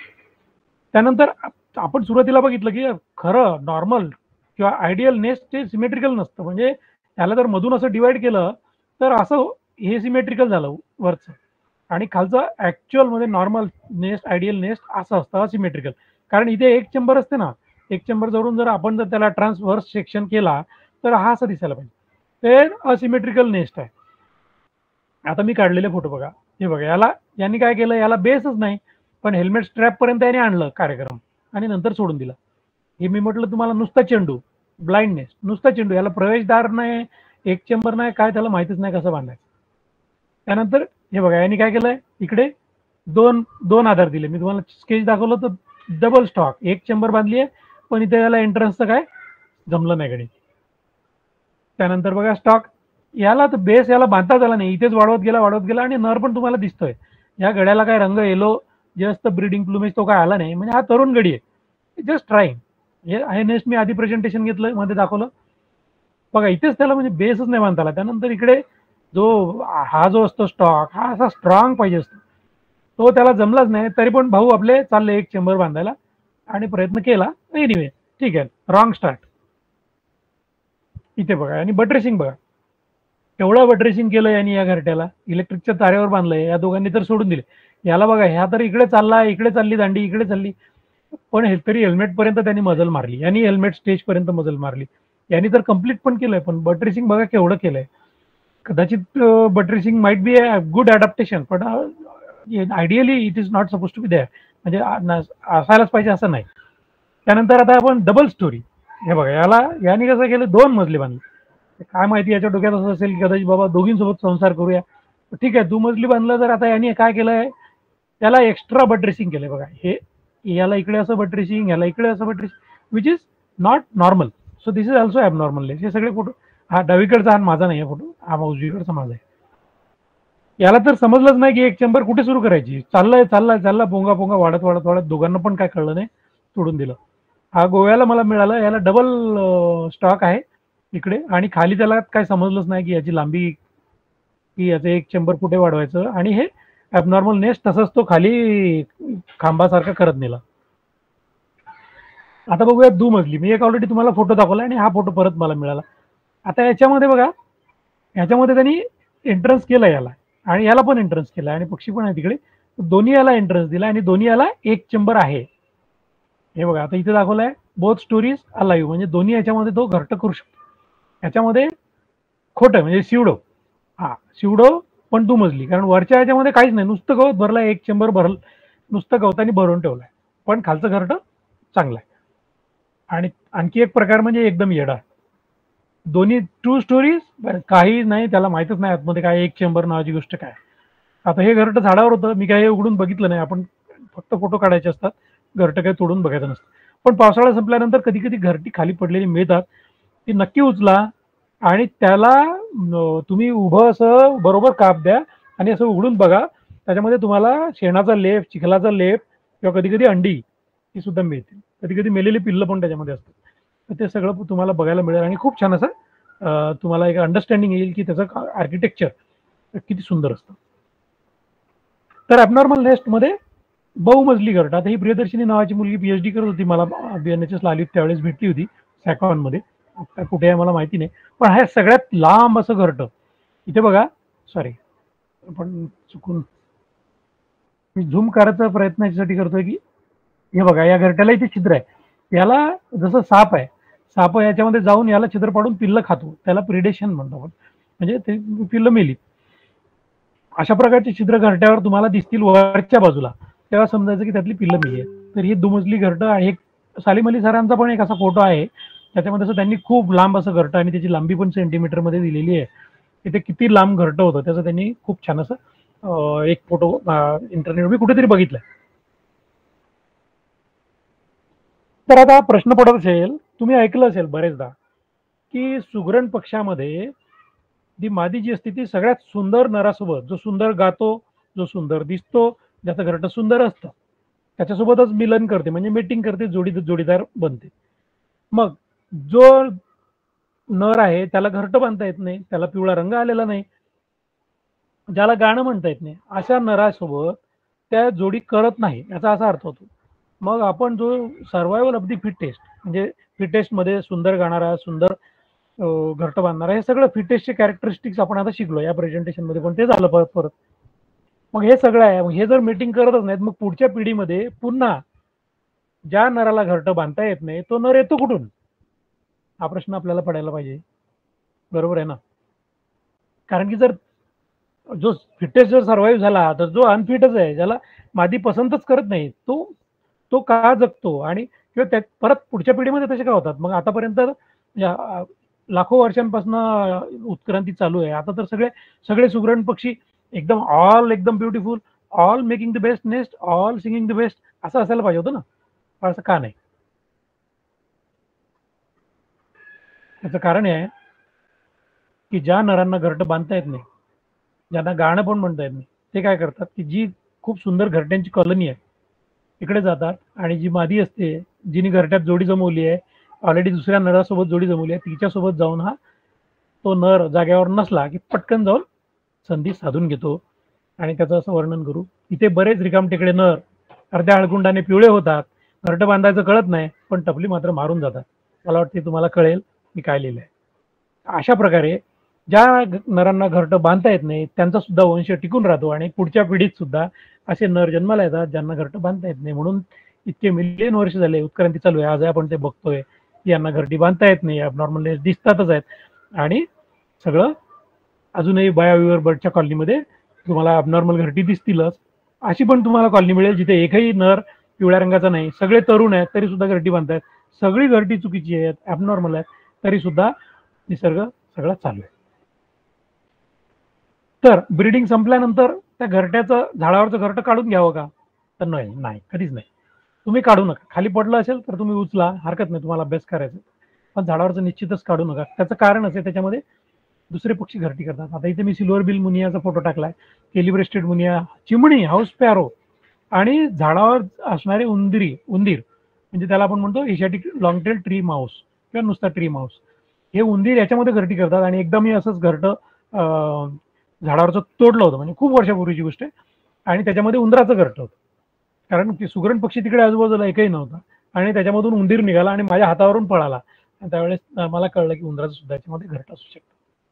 त्यानंतर आपण सुरुवातीला बघितलं की खरं नॉर्मल किंवा आयडियल नेस्ट ते सिमेट्रिकल नसतं. म्हणजे त्याला जर मधून असं डिवाइड केलं तर असं हे सिमेट्रिकल झालं वरचं, आणि खालचं ॲक्च्युअलमध्ये नॉर्मल नेस्ट, आयडियल नेस्ट असं असतं असिमेट्रिकल. कारण इथे एक चेंबर असते ना, एक चेंबर जवळून जर आपण जर त्याला ट्रान्सव्हर्स सेक्शन केला तर हा असं दिसायला पाहिजे. ते असिमेट्रिकल नेस्ट आहे. आता मी काढलेले फोटो बघा, हे बघा, याला यांनी काय केलं, याला बेसच नाही पण हेल्मेट स्ट्रॅप पर्यंत याने आणलं कार्यक्रम आणि नंतर सोडून दिला. हे मी म्हटलं तुम्हाला नुसता चेंडू, ब्लाइंडनेस, नुसता चेंडू, याला प्रवेशद्वार नाही, एक चेंबर नाही, काय त्याला माहितीच नाही कसं बांधायचं. त्यानंतर हे बघा यांनी काय केलंय, इकडे दोन दोन आधार दिले. मी तुम्हाला स्केच दाखवलं तर डबल स्टॉक, एक चेंबर बांधली आहे पण इथे याला एंट्रन्सचं काय जमलं नाही गणित. त्यानंतर बघा स्टॉक, याला तर बेस याला बांधताच आला नाही, इथेच वाढवत गेला वाढवत गेला आणि नर पण तुम्हाला दिसतोय. या गड्याला काय रंग येलो जास्त ब्रीडिंग प्लुमेज तो काय आला नाही, म्हणजे हा तरुण गडी आहे, जस्ट ट्राईंग. हे आहे नेक्स्ट मी आधी प्रेझेंटेशन घेतलं मध्ये दाखवलं बघा, इथेच त्याला म्हणजे बेसच नाही बांधता आला. त्यानंतर इकडे जो हा जो असतो स्टॉक हा असा स्ट्रॉंग पाहिजे असतो, तो त्याला जमलाच नाही. तरी पण भाऊ आपले चालले एक चेंबर बांधायला आणि प्रयत्न केला. एनिवे ठीक आहे, रॉंग स्टार्ट. इथे बघा आणि बटरेसिंग बघा, एवढं बटरेसिंग केलं यांनी या घरट्याला, इलेक्ट्रिकच्या तारेवर बांधलंय. या दोघांनी तर सोडून दिले. याला बघा, ह्या तर इकडे चालला, इकडे चालली दांडी, इकडे चालली, पण हे तरी हेल्मेट पर्यंत त्यांनी मजल मारली. यांनी हेल्मेट स्टेज पर्यंत मजल मारली. यांनी तर कम्प्लीट पण केलंय, पण बटरेसिंग बघा केवढं केलंय. कदाचित buttressing might be a good adaptation, पण ideally it is not suppose to be there, म्हणजे असायलाच पाहिजे असं नाही. त्यानंतर आता आपण डबल स्टोरी, हे बघा, याला यांनी कसं केलं, दोन मजली बांधली. काय माहिती याच्या डोक्यात असं असेल की कदाचित बाबा दोघींसोबत संसार करूया, ठीक आहे, दुमजली बांधलं. तर आता यांनी काय केलंय, त्याला एक्स्ट्रा बटरेसिंग केलंय बघा. हे याला इकडे असं बटरेसिंग, याला इकडे असं buttressing, which is not normal. So this is also abnormal. हे सगळे फोटो, हा डावीकडचा हा माझा नाही आहे फोटो, हा उजवीकडचा माझा आहे. याला तर समजलंच नाही की एक चेंबर कुठे सुरू करायची, चाललाय चाललाय चालला पोंगा पोंगा वाढत वाढत वाढत, दोघांना पण काय कळलं नाही, सोडून दिलं. हा गोव्याला मला मिळाला, याला डबल स्टॉक आहे इकडे, आणि खाली त्याला काय समजलंच नाही की याची लांबी, की याचं एक चेंबर कुठे वाढवायचं, आणि हे ॲबनॉर्मल नेस तसंच तो खाली खांबासारखा करत नेला. आता बघूया दुमजली. मी एक ऑलरेडी तुम्हाला फोटो दाखवला आणि हा फोटो परत मला मिळाला. आता याच्यामध्ये बघा, याच्यामध्ये त्यांनी एंट्रन्स केलं याला, आणि याला पण एंट्रन्स केला, आणि पक्षी पण आहे तिकडे, दोन्ही याला एंट्रन्स दिला, आणि दोन्ही याला एक चेंबर आहे. हे बघा, आता इथे दाखवलंय बोथ स्टोरीज अलाइव्ह, म्हणजे दोन्ही याच्यामध्ये तो घरट करू शकतो. याच्यामध्ये खोटं म्हणजे शिवडो, हा शिवडो पण दुमजली, कारण वरच्या याच्यामध्ये काहीच नाही, नुसतं गवत भरलंय, एक चेंबर भरल, नुसतं गवतानी भरून ठेवलंय, पण खालचं घरट चांगलं आहे. आणि आणखी एक प्रकार म्हणजे एकदम येडा, दोन्ही ट्रू स्टोरीज, काही नाही, त्याला माहितच नाही आतमध्ये काय एक चेंबर नावाची गोष्ट काय. आता हे घरटं झाडावर होतं, मी काही उघडून बघितलं नाही, आपण फक्त फोटो काढायचे असतात, घरटं काही तोडून बघायचं नसतं. पण पावसाळा संपल्यानंतर कधी कधी घरटी खाली पडलेली मिळतात, ती नक्की उचला आणि त्याला तुम्ही उभं असं बरोबर काप द्या आणि असं उघडून बघा, त्याच्यामध्ये तुम्हाला शेणाचा लेप, चिखलाचा लेप किंवा कधी कधी अंडी ही सुद्धा मिळतील, कधी कधी मेलेली पिल्लं पण त्याच्यामध्ये असतात. तर ते सगळं तुम्हाला बघायला मिळेल आणि खूप छान असं तुम्हाला एक अंडरस्टँडिंग येईल की त्याचं आर्किटेक्चर किती सुंदर असतं. तर ॲबनॉर्मल नेस्टमध्ये बहुमजली घरट. आता ही प्रियदर्शिनी नावाची मुलगी पीएचडी करत होती, मला बीएनएचएसला आली त्यावेळेस भेटली होती सॅकॉनमध्ये, आता कुठे आहे मला माहिती नाही, पण हे सगळ्यात लांब असं घरट. इथे बघा, सॉरी आपण चुकून मी झूम करायचा प्रयत्न याच्यासाठी करतोय की हे बघा, या घरट्याला इथे छिद्र आहे, याला जसं साप आहे, साप याच्यामध्ये जाऊन याला छिद्र पाडून पिल्लं खातो, त्याला प्रिडेशन म्हणतो आपण, म्हणजे ते पिल्लं मेली. अशा प्रकारची छिद्र घरट्यावर तुम्हाला दिसतील वरच्या बाजूला, तेव्हा समजायचं की त्यातली पिल्लं मेली आहे. तर ही दुमजली घरटं आहे. सालीम अली सरांचा पण एक असा फोटो आहे, त्याच्यामध्ये असं त्यांनी खूप लांब असं घरटं आणि त्याची लांबी पण सेंटीमीटरमध्ये दिलेली आहे, तिथे किती लांब घरटं होतं त्याचं त्यांनी खूप छान असं एक फोटो इंटरनेटवर मी कुठेतरी बघितलंय. तर आता प्रश्न पडत असेल, तुम्ही ऐकलं असेल बरेचदा की सुगरण पक्षामध्ये जी मादी जी असते ती सगळ्यात सुंदर नरासोबत, जो सुंदर गातो, जो सुंदर दिसतो, ज्याचं घरटं सुंदर असतं, त्याच्यासोबतच मिलन करते, म्हणजे मीटिंग करते, जोडी जोडीदार बनते. मग जो नर आहे त्याला घरटं बांधता येत नाही, त्याला पिवळा रंग आलेला नाही, ज्याला गाणं म्हणता येत नाही, अशा नरासोबत त्या जोडी करत नाही, याचा असा अर्थ होतो. मग आपण जो सर्वायवल ऑफ दी फिटेस्ट, म्हणजे फिटेस्टमध्ये सुंदर गाणारा, सुंदर घरटं बांधणारा, हे सगळं फिटेस्टचे कॅरेक्टरिस्टिक्स आपण आता शिकलो या प्रेझेंटेशनमध्ये, पण ते झालं परत परत. मग हे सगळं आहे, हे जर मीटिंग करतच नाहीत, मग पुढच्या पिढीमध्ये पुन्हा ज्या नराला घरटं बांधता येत नाही तो नर येतो कुठून, हा प्रश्न आपल्याला पडायला पाहिजे, बरोबर आहे ना. कारण की जर जो फिटेस्ट जर सर्व्हाइव्ह झाला तर जो अनफिटच आहे, ज्याला मादी पसंतच करत नाही, तो तो का जगतो आणि किंवा त्या परत पुढच्या पिढीमध्ये तसे का होतात. मग आतापर्यंत या लाखो वर्षांपासून उत्क्रांती चालू आहे. आता तर सगळे सगळे सुगरण पक्षी एकदम ऑल एकदम beautiful, all making the best nest, all singing the best असं असायला पाहिजे होतं ना. पण असं का नाही? त्याचं कारण आहे की ज्या नरांना घरटं बांधता येत नाही, ज्यांना गाणं पण म्हणता येत नाही, ते काय करतात की जी खूप सुंदर घरट्यांची कॉलनी आहे तिकडे जातात आणि जी मादी असते, जिने घरट्यात जोडी जमवली आहे, ऑलरेडी दुसऱ्या नरासोबत जोडी जमवली आहे, तिच्यासोबत जाऊन हा तो नर जाग्यावर नसला की पटकन जाऊन संधी साधून घेतो. आणि त्याचं असं वर्णन करू, इथे बरेच रिकामटेकडे नर अर्ध्या हळकुंडाने पिवळे होतात, घरटं बांधायचं कळत नाही, पण टपली मात्र मारून जातात. मला वाटते तुम्हाला कळेल मी काय लिहिलंय. अशा प्रकारे ज्या नरांना घरटं बांधता येत नाही त्यांचा सुद्धा वंश टिकून राहतो आणि पुढच्या पिढीत सुद्धा असे नर जन्माला येतात ज्यांना घरटं बांधता येत नाही. म्हणून इतके मिलियन वर्ष झाले उत्क्रांती चालू आहे, आज आपण ते बघतोय यांना घरटी बांधता येत नाही, ॲबनॉर्मल दिसतातच आहेत आणि सगळं अजूनही बायोव्हिवर बर्डच्या कॉलनीमध्ये तुम्हाला ॲबनॉर्मल घरटी दिसतीलच. अशी पण तुम्हाला कॉलनी मिळेल जिथे एकही नर पिवळ्या रंगाचा नाही, सगळे तरुण आहेत तरी सुद्धा घरटी बांधतायत, सगळी घरटी चुकीची आहेत, ॲबनॉर्मल आहेत, तरी सुद्धा निसर्ग सगळा चालू आहे. तर ब्रीडिंग संपल्यानंतर त्या घरट्याचं झाडावरचं घरटं काढून घ्यावं का? तर नाही, नाही, कधीच नाही. तुम्ही काढू नका. खाली पडलं असेल तर तुम्ही उचला, हरकत नाही, तुम्हाला अभ्यास करायचा, पण झाडावरचं निश्चितच काढू नका. त्याचं कारण असे त्याच्यामध्ये दुसरे पक्षी घरटी करतात. आता इथे मी सिल्वर बिल मुनियाचा फोटो टाकलाय, केलिब्रेस्टेड मुनिया, चिमणी, हाऊस पॅरो आणि झाडावर असणारे उंदरी उंदीर म्हणजे त्याला आपण म्हणतो Asiatic long tail tree mouse किंवा नुसता ट्री माऊस, हे उंदीर याच्यामध्ये घरटी करतात. आणि एकदा मी असंच घरटं झाडावरचं तोडलं होतं, म्हणजे खूप वर्षापूर्वीची गोष्ट आहे, आणि त्याच्यामध्ये उंदराचं घरटं होतं, कारण की सुगरण पक्षी तिकडे आजूबाजूला एकही नव्हता आणि त्याच्यामधून उंदीर निघाला आणि माझ्या हातावरून पळाला. आणि त्यावेळेस मला कळलं की उंदराचं सुद्धा याच्यामध्ये घरटं असू शकतं.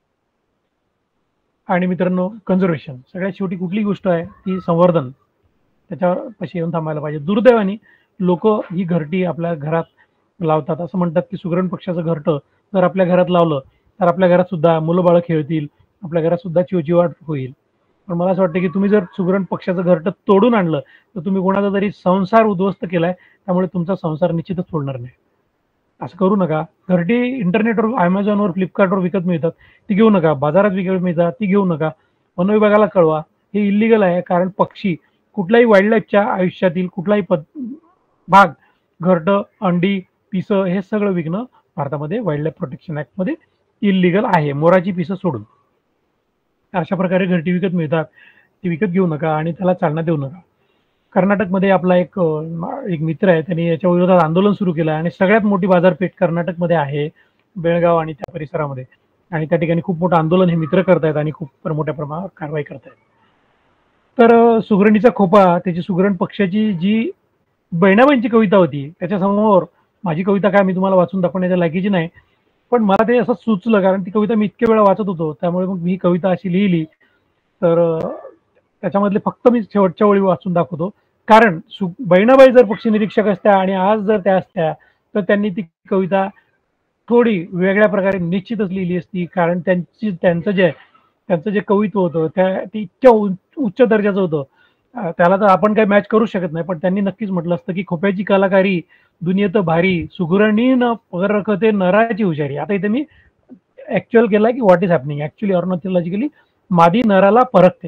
आणि मित्रांनो, कन्झर्वेशन सगळ्यात शेवटी कुठली गोष्ट आहे ती संवर्धन, त्याच्यावर पशी येऊन थांबायला पाहिजे. दुर्दैवाने लोक ही घरटी आपल्या घरात लावतात. असं म्हणतात की सुगरण पक्षाचं घरटं जर आपल्या घरात लावलं तर आपल्या घरात सुद्धा मुलं बाळं खेळतील, आपल्या घरात सुद्धा चिवचिवाट होईल. पण मला असं वाटतं की तुम्ही जर सुगरण पक्षाचं घरटं तोडून आणलं तर तुम्ही कोणाचा तरी संसार उद्ध्वस्त केलाय, त्यामुळे तुमचा संसार निश्चितच तोडणार नाही. असं करू नका. घरटी इंटरनेटवर, अमेझॉनवर, फ्लिपकार्टवर विकत मिळतात, ती घेऊ नका. बाजारात विकत मिळतात, ती घेऊ नका. वन विभागाला कळवा, हे इलिगल आहे. कारण पक्षी कुठल्याही वाईल्ड लाईफच्या आयुष्यातील कुठलाही पद भाग, घरटं, अंडी, पिसं हे सगळं विकणं भारतामध्ये वाईल्ड लाईफ प्रोटेक्शन ॲक्टमध्ये इलिगल आहे, मोराची पिसं सोडून. अशा प्रकारे घरटी विकत मिळतात, ती विकत घेऊ नका आणि त्याला चालना देऊ नका. कर्नाटकमध्ये आपला एक एक मित्र आहे, त्यांनी याच्या विरोधात आंदोलन सुरू केलं आणि सगळ्यात मोठी बाजारपेठ कर्नाटकमध्ये आहे, बेळगाव आणि त्या परिसरामध्ये. आणि त्या ठिकाणी खूप मोठं आंदोलन हे मित्र करतायत आणि खूप मोठ्या प्रमाणावर कारवाई करतायत. तर सुगरणीचा खोपा, त्याची सुगरण पक्षाची जी बहिणाबाईंची कविता होती, त्याच्यासमोर माझी कविता काय मी तुम्हाला वाचून दाखवण्याच्या लायकीची नाही, पण मला ते असं सुचलं कारण ती कविता मी इतके वेळा वाचत होतो, त्यामुळे मग मी ही कविता अशी लिहिली. तर त्याच्यामधले फक्त मी शेवटच्या वेळी वाचून दाखवतो. कारण सु बहिणाबाई जर पक्षी निरीक्षक असत्या आणि आज जर त्या असत्या तर त्यांनी ती कविता थोडी वेगळ्या प्रकारे निश्चितच लिहिली असती. कारण त्यांची त्यांचं जे त्यांचं जे कवित्व होतं त्या ते इतक्या उच्च दर्जाचं होतं, त्याला तर आपण काही मॅच करू शकत नाही. पण त्यांनी नक्कीच म्हटलं असतं की खोप्याची कलाकारी दुनियेत भारी, सुगरणी न रखते नराची हुशारी. आता इथे मी ऍक्च्युअल केलाय की what is happening. Actually ornithologically मादी नराला परखते,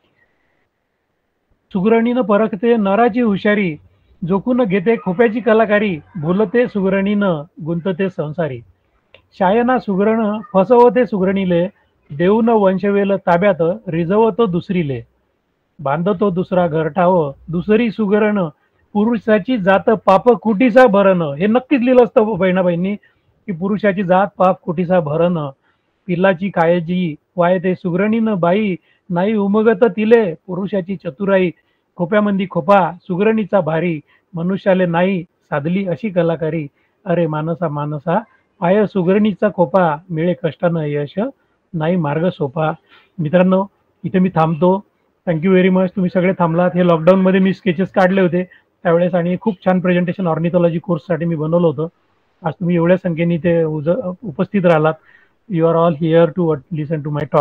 सुगरणीनं परखते नराची हुशारी, जोखून घेते खोप्याची कलाकारी, भुलते सुगरणीनं गुंतते संसारी. शायना सुगरण फसवते सुगरणीले, देऊन वंशवेल ताब्यात रिझवतो दुसरीले. बांधतो दुसरा घरटाव दुसरी सुगरण, पुरुषाची जात पाप कुटीसा भरण. हे नक्कीच लिहिलं असतं बहिणाबाईंनी की पुरुषाची जात पाप कुटीसा भरण. पिल्लाची काळजी वायते सुगरणीनं बाई, नाही उमगत तिले पुरुषाची चतुराई. खोप्यामंदी खोपा सुगरणीचा भारी, मनुष्याले नाही साधली अशी कलाकारी. अरे मानसा मानसा पाय सुगरणीचा खोपा, मिळे कष्टानं यश नाही मार्ग सोपा. मित्रांनो, इथे मी थांबतो. थँक्यू व्हेरी मच, तुम्ही सगळे थांबलात. हे लॉकडाऊनमध्ये मी स्केचेस काढले होते त्यावेळेस आणि खूप छान प्रेझेंटेशन ऑर्निथॉलॉजी कोर्ससाठी मी बनवलं होतं. आज तुम्ही एवढ्या संख्येने ते उपस्थित राहिलात. You are all here to listen to my talk.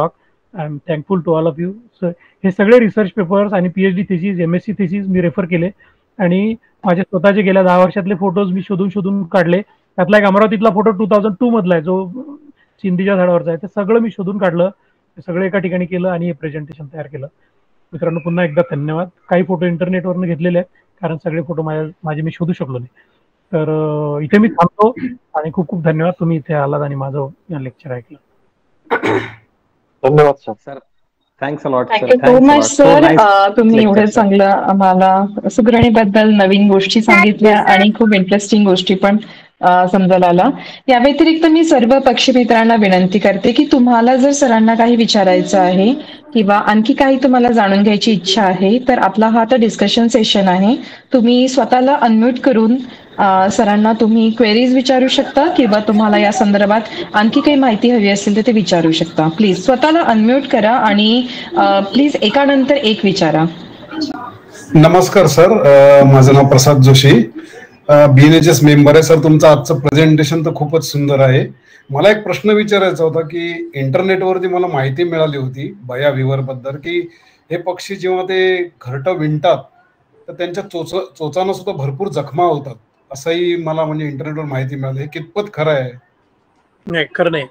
I am thankful to all of you. हे सगळे रिसर्च पेपर्स आणि PhD thesis, M S C thesis मी रेफर केले आणि माझे स्वतःचे गेल्या दहा वर्षातले फोटोज मी शोधून शोधून काढले. त्यातला एक अमरावतीतला फोटो टू थाउजंड टू मधला आहे जो चिंदीच्या झाडावरचा आहे. ते सगळं मी शोधून काढलं, ते सगळं एका ठिकाणी केलं आणि हे प्रेझेंटेशन तयार केलं. मित्रांनो पुन्हा एकदा धन्यवाद. काही फोटो इंटरनेटवरनं घेतलेले आहेत कारण सगळे फोटो माझ्या माझे मी शोधू शकलो नाही. तर इथे मी थांबतो आणि खूप खूप धन्यवाद तुम्ही इथे आलात आणि माझं लेक्चर ऐकलं. धन्यवाद sir. Sir thanks a lot. Thank you so much sir. तुम्ही एवढं चांगलं आम्हाला सुगरणीबद्दल नवीन गोष्टी सांगितल्या आणि खूप इंटरेस्टिंग गोष्टी पण समजायला आला. या व्यतिरिक्त मी सर्व पक्षी मित्रांना विनंती करते की तुम्हाला जर सरांना काही विचारायचं आहे किंवा आणखी काही तुम्हाला जाणून घ्यायची इच्छा आहे तर आपला हा आता डिस्कशन सेशन आहे. तुम्ही स्वतःला अनम्यूट करून सरांना तुम्ही क्वेरीज विचारू शकता किंवा तुम्हाला या संदर्भात आणखी काही माहिती हवी असेल तर ते विचारू शकता. प्लीज स्वतःला अनम्यूट करा आणि प्लीज एकानंतर एक विचारा. नमस्कार सर, माझं नाव प्रसाद जोशी, बीएनएचएस मेंबर आहे. सर तुमचं आजचं प्रेझेंटेशन तर खूपच सुंदर आहे. मला एक प्रश्न विचारायचा होता की इंटरनेटवरती मला माहिती मिळाली होती बया विवर बद्दल की हे पक्षी जेव्हा ते घरटं विणतात तर त्यांच्या चोच चोचानं सुद्धा भरपूर जखमा होतात असंही मला म्हणजे इंटरनेटवर माहिती मिळाली. हे कितपत खरं आहे? नाही, खरं नाही,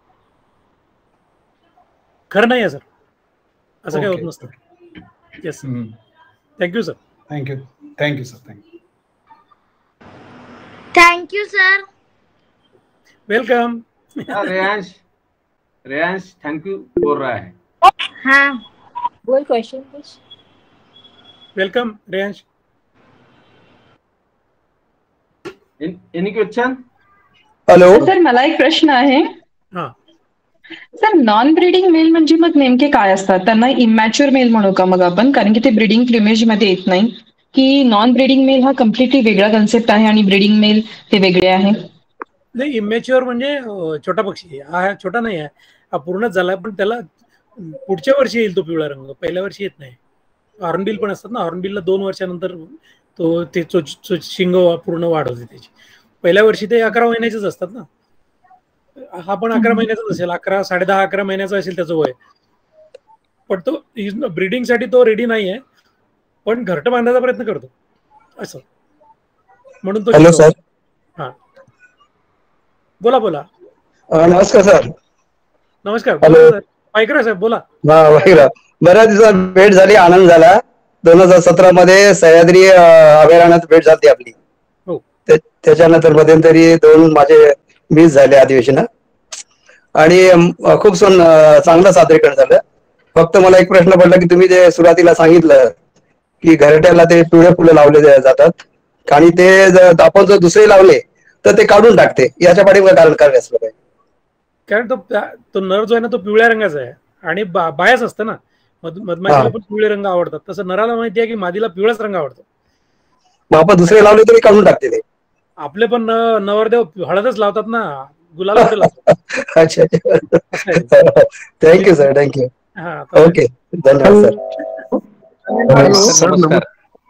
खरं नाही आहे सर, असं काही होत नसतं. Yes, thank you sir. Thank you thank you sir. Thank you thank you sir. Welcome. Reyansh Reyansh thank you बोल रहा है. हाँ बोल question please. Welcome Reyansh. Any question? Hello sir मला एक प्रश्न आहे. हां सर नॉन ब्रीडिंग मेल म्हणजे मग नेमके काय असतात? त्यांना इमॅच्युअर मेल म्हणू का मग आपण, कारण की ते ब्रीडिंग प्लिमेज मध्ये येत नाही? की नॉन ब्रीडिंग मेल हा कम्प्लिटली वेगळा कन्सेप्ट आहे आणि ब्रीडिंग मेल हे वेगळे आहे? नाही, इमॅच्युअर म्हणजे छोटा पक्षी. हा छोटा नाही आहे, हा पूर्णच झाला, पण त्याला पुढच्या वर्षी येईल तो पिवळा रंग, पहिल्या वर्षी येत नाही. हॉर्नबिल पण असतात ना, हॉर्नबिलला दोन वर्षानंतर तो ते चोच शिंग पूर्ण वाढ होते त्याची. पहिल्या वर्षी ते अकरा महिन्याचेच असतात ना, हा पण अकरा महिन्याचाच असेल, अकरा साडे दहा अकरा महिन्याचा असेल त्याचं वय. पण तो ब्रीडिंगसाठी तो रेडी नाही आहे, पण घरटं बांधायचा प्रयत्न करतो असं म्हणून तो. Hello sir. हा बोला बोला. नमस्कार सर. नमस्कार. हॅलो सर पायकरा साहेब बोला. हा बऱ्याच दिवसात भेट झाली, आनंद झाला. दोन हजार सतरा मध्ये सह्याद्री अभयारण्यात भेट झाली आपली. हो. त्याच्यानंतर मध्यंतरी दोन माझे मिस झाले अधिवेशन आणि खूप चांगलं सादरीकरण झालं. फक्त मला एक प्रश्न पडला की तुम्ही जे सुरुवातीला सांगितलं की घरट्याला ते पिवळे फुलं लावले जातात आणि ते आपण जर दुसरे लावले तर ते काढून टाकते, याच्या पाठीमागे कारण काय असलं पाहिजे? कारण तो तो नर जो आहे ना तो पिवळ्या रंगाचा आहे आणि बायस असतं ना, मधमाशीला पण पिवळे रंग आवडतात, तसं नराला माहिती आहे की मादीला पिवळाच रंग आवडतो. मग आपण दुसरे लावले तरी काढून टाकते ते? आपले पण नवरदेव हळदच लावतात ना, गुलाल कुठे लावतात. अच्छा अच्छा, थँक्यू सर. थँक्यू. हा ओके, धन्यवाद सर. सर नमस्कार.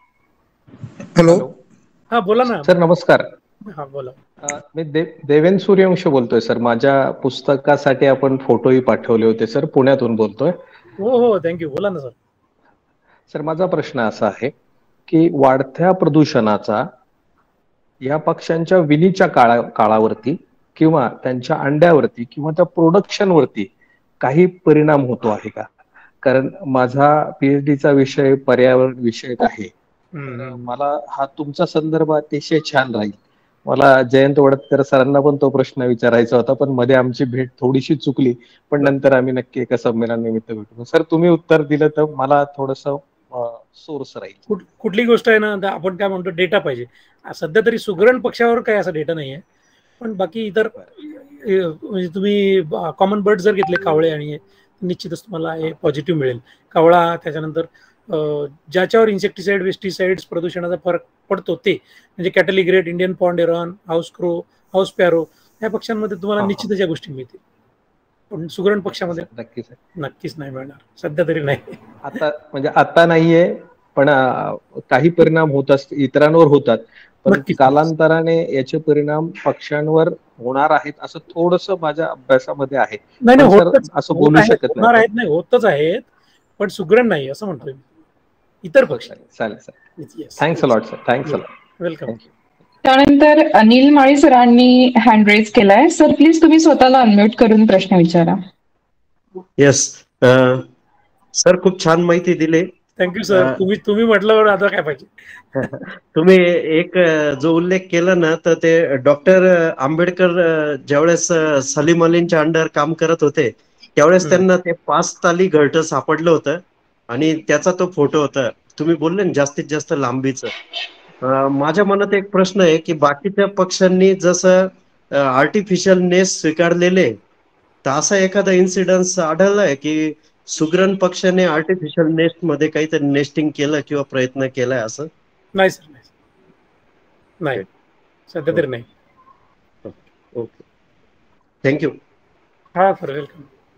हॅलो. हा बोला ना सर. नमस्कार. हा बोला. मी देव देवेन सूर्यवंशी बोलतोय सर. माझ्या पुस्तकासाठी आपण फोटोही पाठवले होते सर, पुण्यातून बोलतोय. हो हो थँक्यू. बोला ना सर. सर माझा प्रश्न असा आहे की वाढत्या प्रदूषणाचा या पक्ष्यांच्या विणीच्या काळा काळावरती किंवा त्यांच्या अंड्यावरती किंवा त्या प्रोडक्शन वरती काही परिणाम होतो आहे का? कारण माझा पीएचडीचा विषय पर्यावरण विषयक आहे. मला हा तुमचा संदर्भ अतिशय छान राहील. मला जयंत वडतकर सरांना पण तो प्रश्न विचारायचा होता, पण मध्ये आमची भेट थोडीशी चुकली, पण नंतर आम्ही नक्की एका संमेलनानिमित्त भेटू. सर तुम्ही उत्तर दिलं तर मला थोडस सोर्स राहील. कुठली गोष्ट आहे ना, आपण काय म्हणतो डेटा पाहिजे. सध्या तरी सुगरण पक्षावर काही असा डेटा नाही आहे, पण बाकी इतर म्हणजे तुम्ही कॉमन बर्ड जर घेतले कावळे आणि निश्चितच तुम्हाला हे पॉझिटिव्ह मिळेल. कावळा, त्याच्यानंतर ज्याच्यावर इन्सेक्टिसाइड वेस्टिसाइड्स प्रदूषणाचा फरक पडतो ते म्हणजे cattle egret, Indian pond heron, house crow, house sparrow, या पक्ष्यांमध्ये तुम्हाला निश्चितच या गोष्टी मिळतील. पण सुगरण पक्षामध्ये नक्कीच नक्कीच नाही मिळणार, सध्या तरी नाही. आता म्हणजे आता नाहीये, पण काही परिणाम होत असतात, इतरांवर होतात. पण नक्कीच. कालांतराने याचे परिणाम पक्ष्यांवर होणार आहेत असं थोडस माझ्या अभ्यासामध्ये आहे. नाही पण नाही सर होतच असं होत बोलू आहेत, शकत होणार नाही आहेत, नाही होतच आहेत, पण सुग्रण नाही असं म्हणतोय मी. इतर पक्षी. चालेल sir. Thanks a lot sir. Thanks a lot. Welcome. Thank you. त्यानंतर अनिल माळी सरांनी हँड रेज केलाय. सर प्लीज तुम्ही स्वतःला अनम्यूट करून प्रश्न विचारा. येस सर, खूप छान माहिती दिली. Thank you sir. तुम्ही तुम्ही म्हटल्यावर आता काय पाहिजे. तुम्ही एक जो उल्लेख केला ना, तर ते डॉक्टर आंबेडकर ज्यावेळेस सलीम अलींच्या अंडर काम करत होते त्यावेळेस त्यांना ते पाच ताली घरटं सापडलं होतं आणि त्याचा तो फोटो होता. तुम्ही बोलले ना जास्तीत जास्त लांबीचं. माझ्या मनात एक प्रश्न आहे की बाकीच्या पक्ष्यांनी जसं आर्टिफिशियल नेस स्वीकारलेले, तर असा एखादा इन्सिडन्स आढळलाय की सुग्रण पक्षाने आर्टिफिशियल नेस्ट मध्ये काहीतरी नेस्टिंग केलं किंवा प्रयत्न केलाय असं? नाही सर, नाही नाही सध्या तरी नाही. Okay, thank you. हा सर, वेलकम.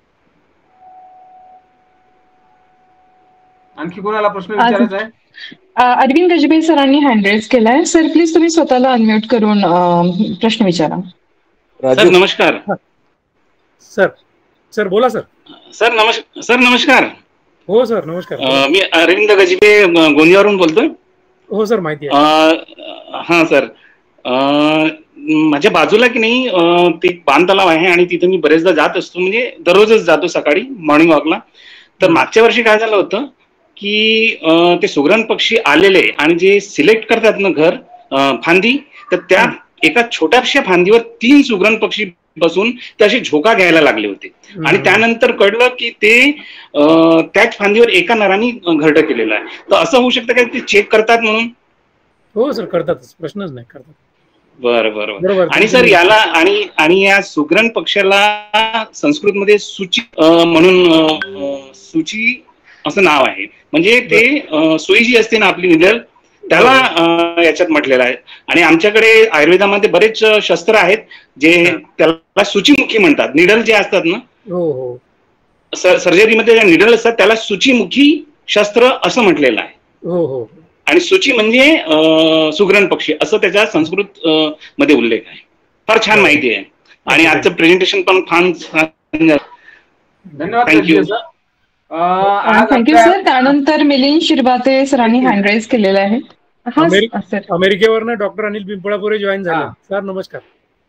आणखी कोणाला प्रश्न विचारायचा आहे? अरविंद गजबे सरांनी हँड रेज केलाय. सर प्लीज तुम्ही स्वतःला अनम्यूट करून प्रश्न विचारा. सर नमस्कार. सर सर बोला सर. सर नमस्कार. सर नमस्कार. हो सर नमस्कार. मी अरविंद गजबे गोंदियावरून बोलतोय. हो सर, माहिती आहे. हा सर, माझ्या बाजूला की नाही ते बाण तलाव आहे आणि तिथे मी बरेचदा जात असतो, म्हणजे दररोजच जातो सकाळी मॉर्निंग वॉकला. तर मागच्या वर्षी काय झालं होतं की ते सुग्रण पक्षी आलेले आणि जे सिलेक्ट करतात ना घर फांदी, तर त्या एका छोट्याशा फांदीवर तीन सुग्रण पक्षी बसून ते असे झोका घ्यायला लागले होते आणि त्यानंतर कळलं की ते त्याच फांदीवर एका नराने घरटं केलेलं आहे. तर असं होऊ शकतं का ते चेक करतात म्हणून? हो सर, करतातच, प्रश्नच नाही, करतात. बरं बरं. आणि सर याला आणि आणि या सुग्रण पक्षाला संस्कृत मध्ये सूची म्हणून सूची असं नाव आहे. म्हणजे ते सुई जी असते ना आपली निडल, त्याला याच्यात म्हटलेलं आहे. आणि आमच्याकडे आयुर्वेदामध्ये बरेच शस्त्र आहेत जे त्याला सूचीमुखी म्हणतात. निडल जे असतात ना, हो हो, सर्जरीमध्ये ज्या निडल असतात त्याला सूचीमुखी शस्त्र असं म्हटलेलं आहे. हो हो. आणि सूची म्हणजे सुग्रण पक्षी असं त्याच्या संस्कृत मध्ये उल्लेख आहे. फार छान माहिती आहे आणि आजचं प्रेझेंटेशन पण फार छान. धन्यवाद. थँक्यू. Thank you sir. त्यानंतर मिलिंद शिरभाते सरांनी हँड रेज केलेला आहे. अमेरिकेवरनं डॉक्टर अनिल पिंपळापुरे जॉईन झाले. सर नमस्कार.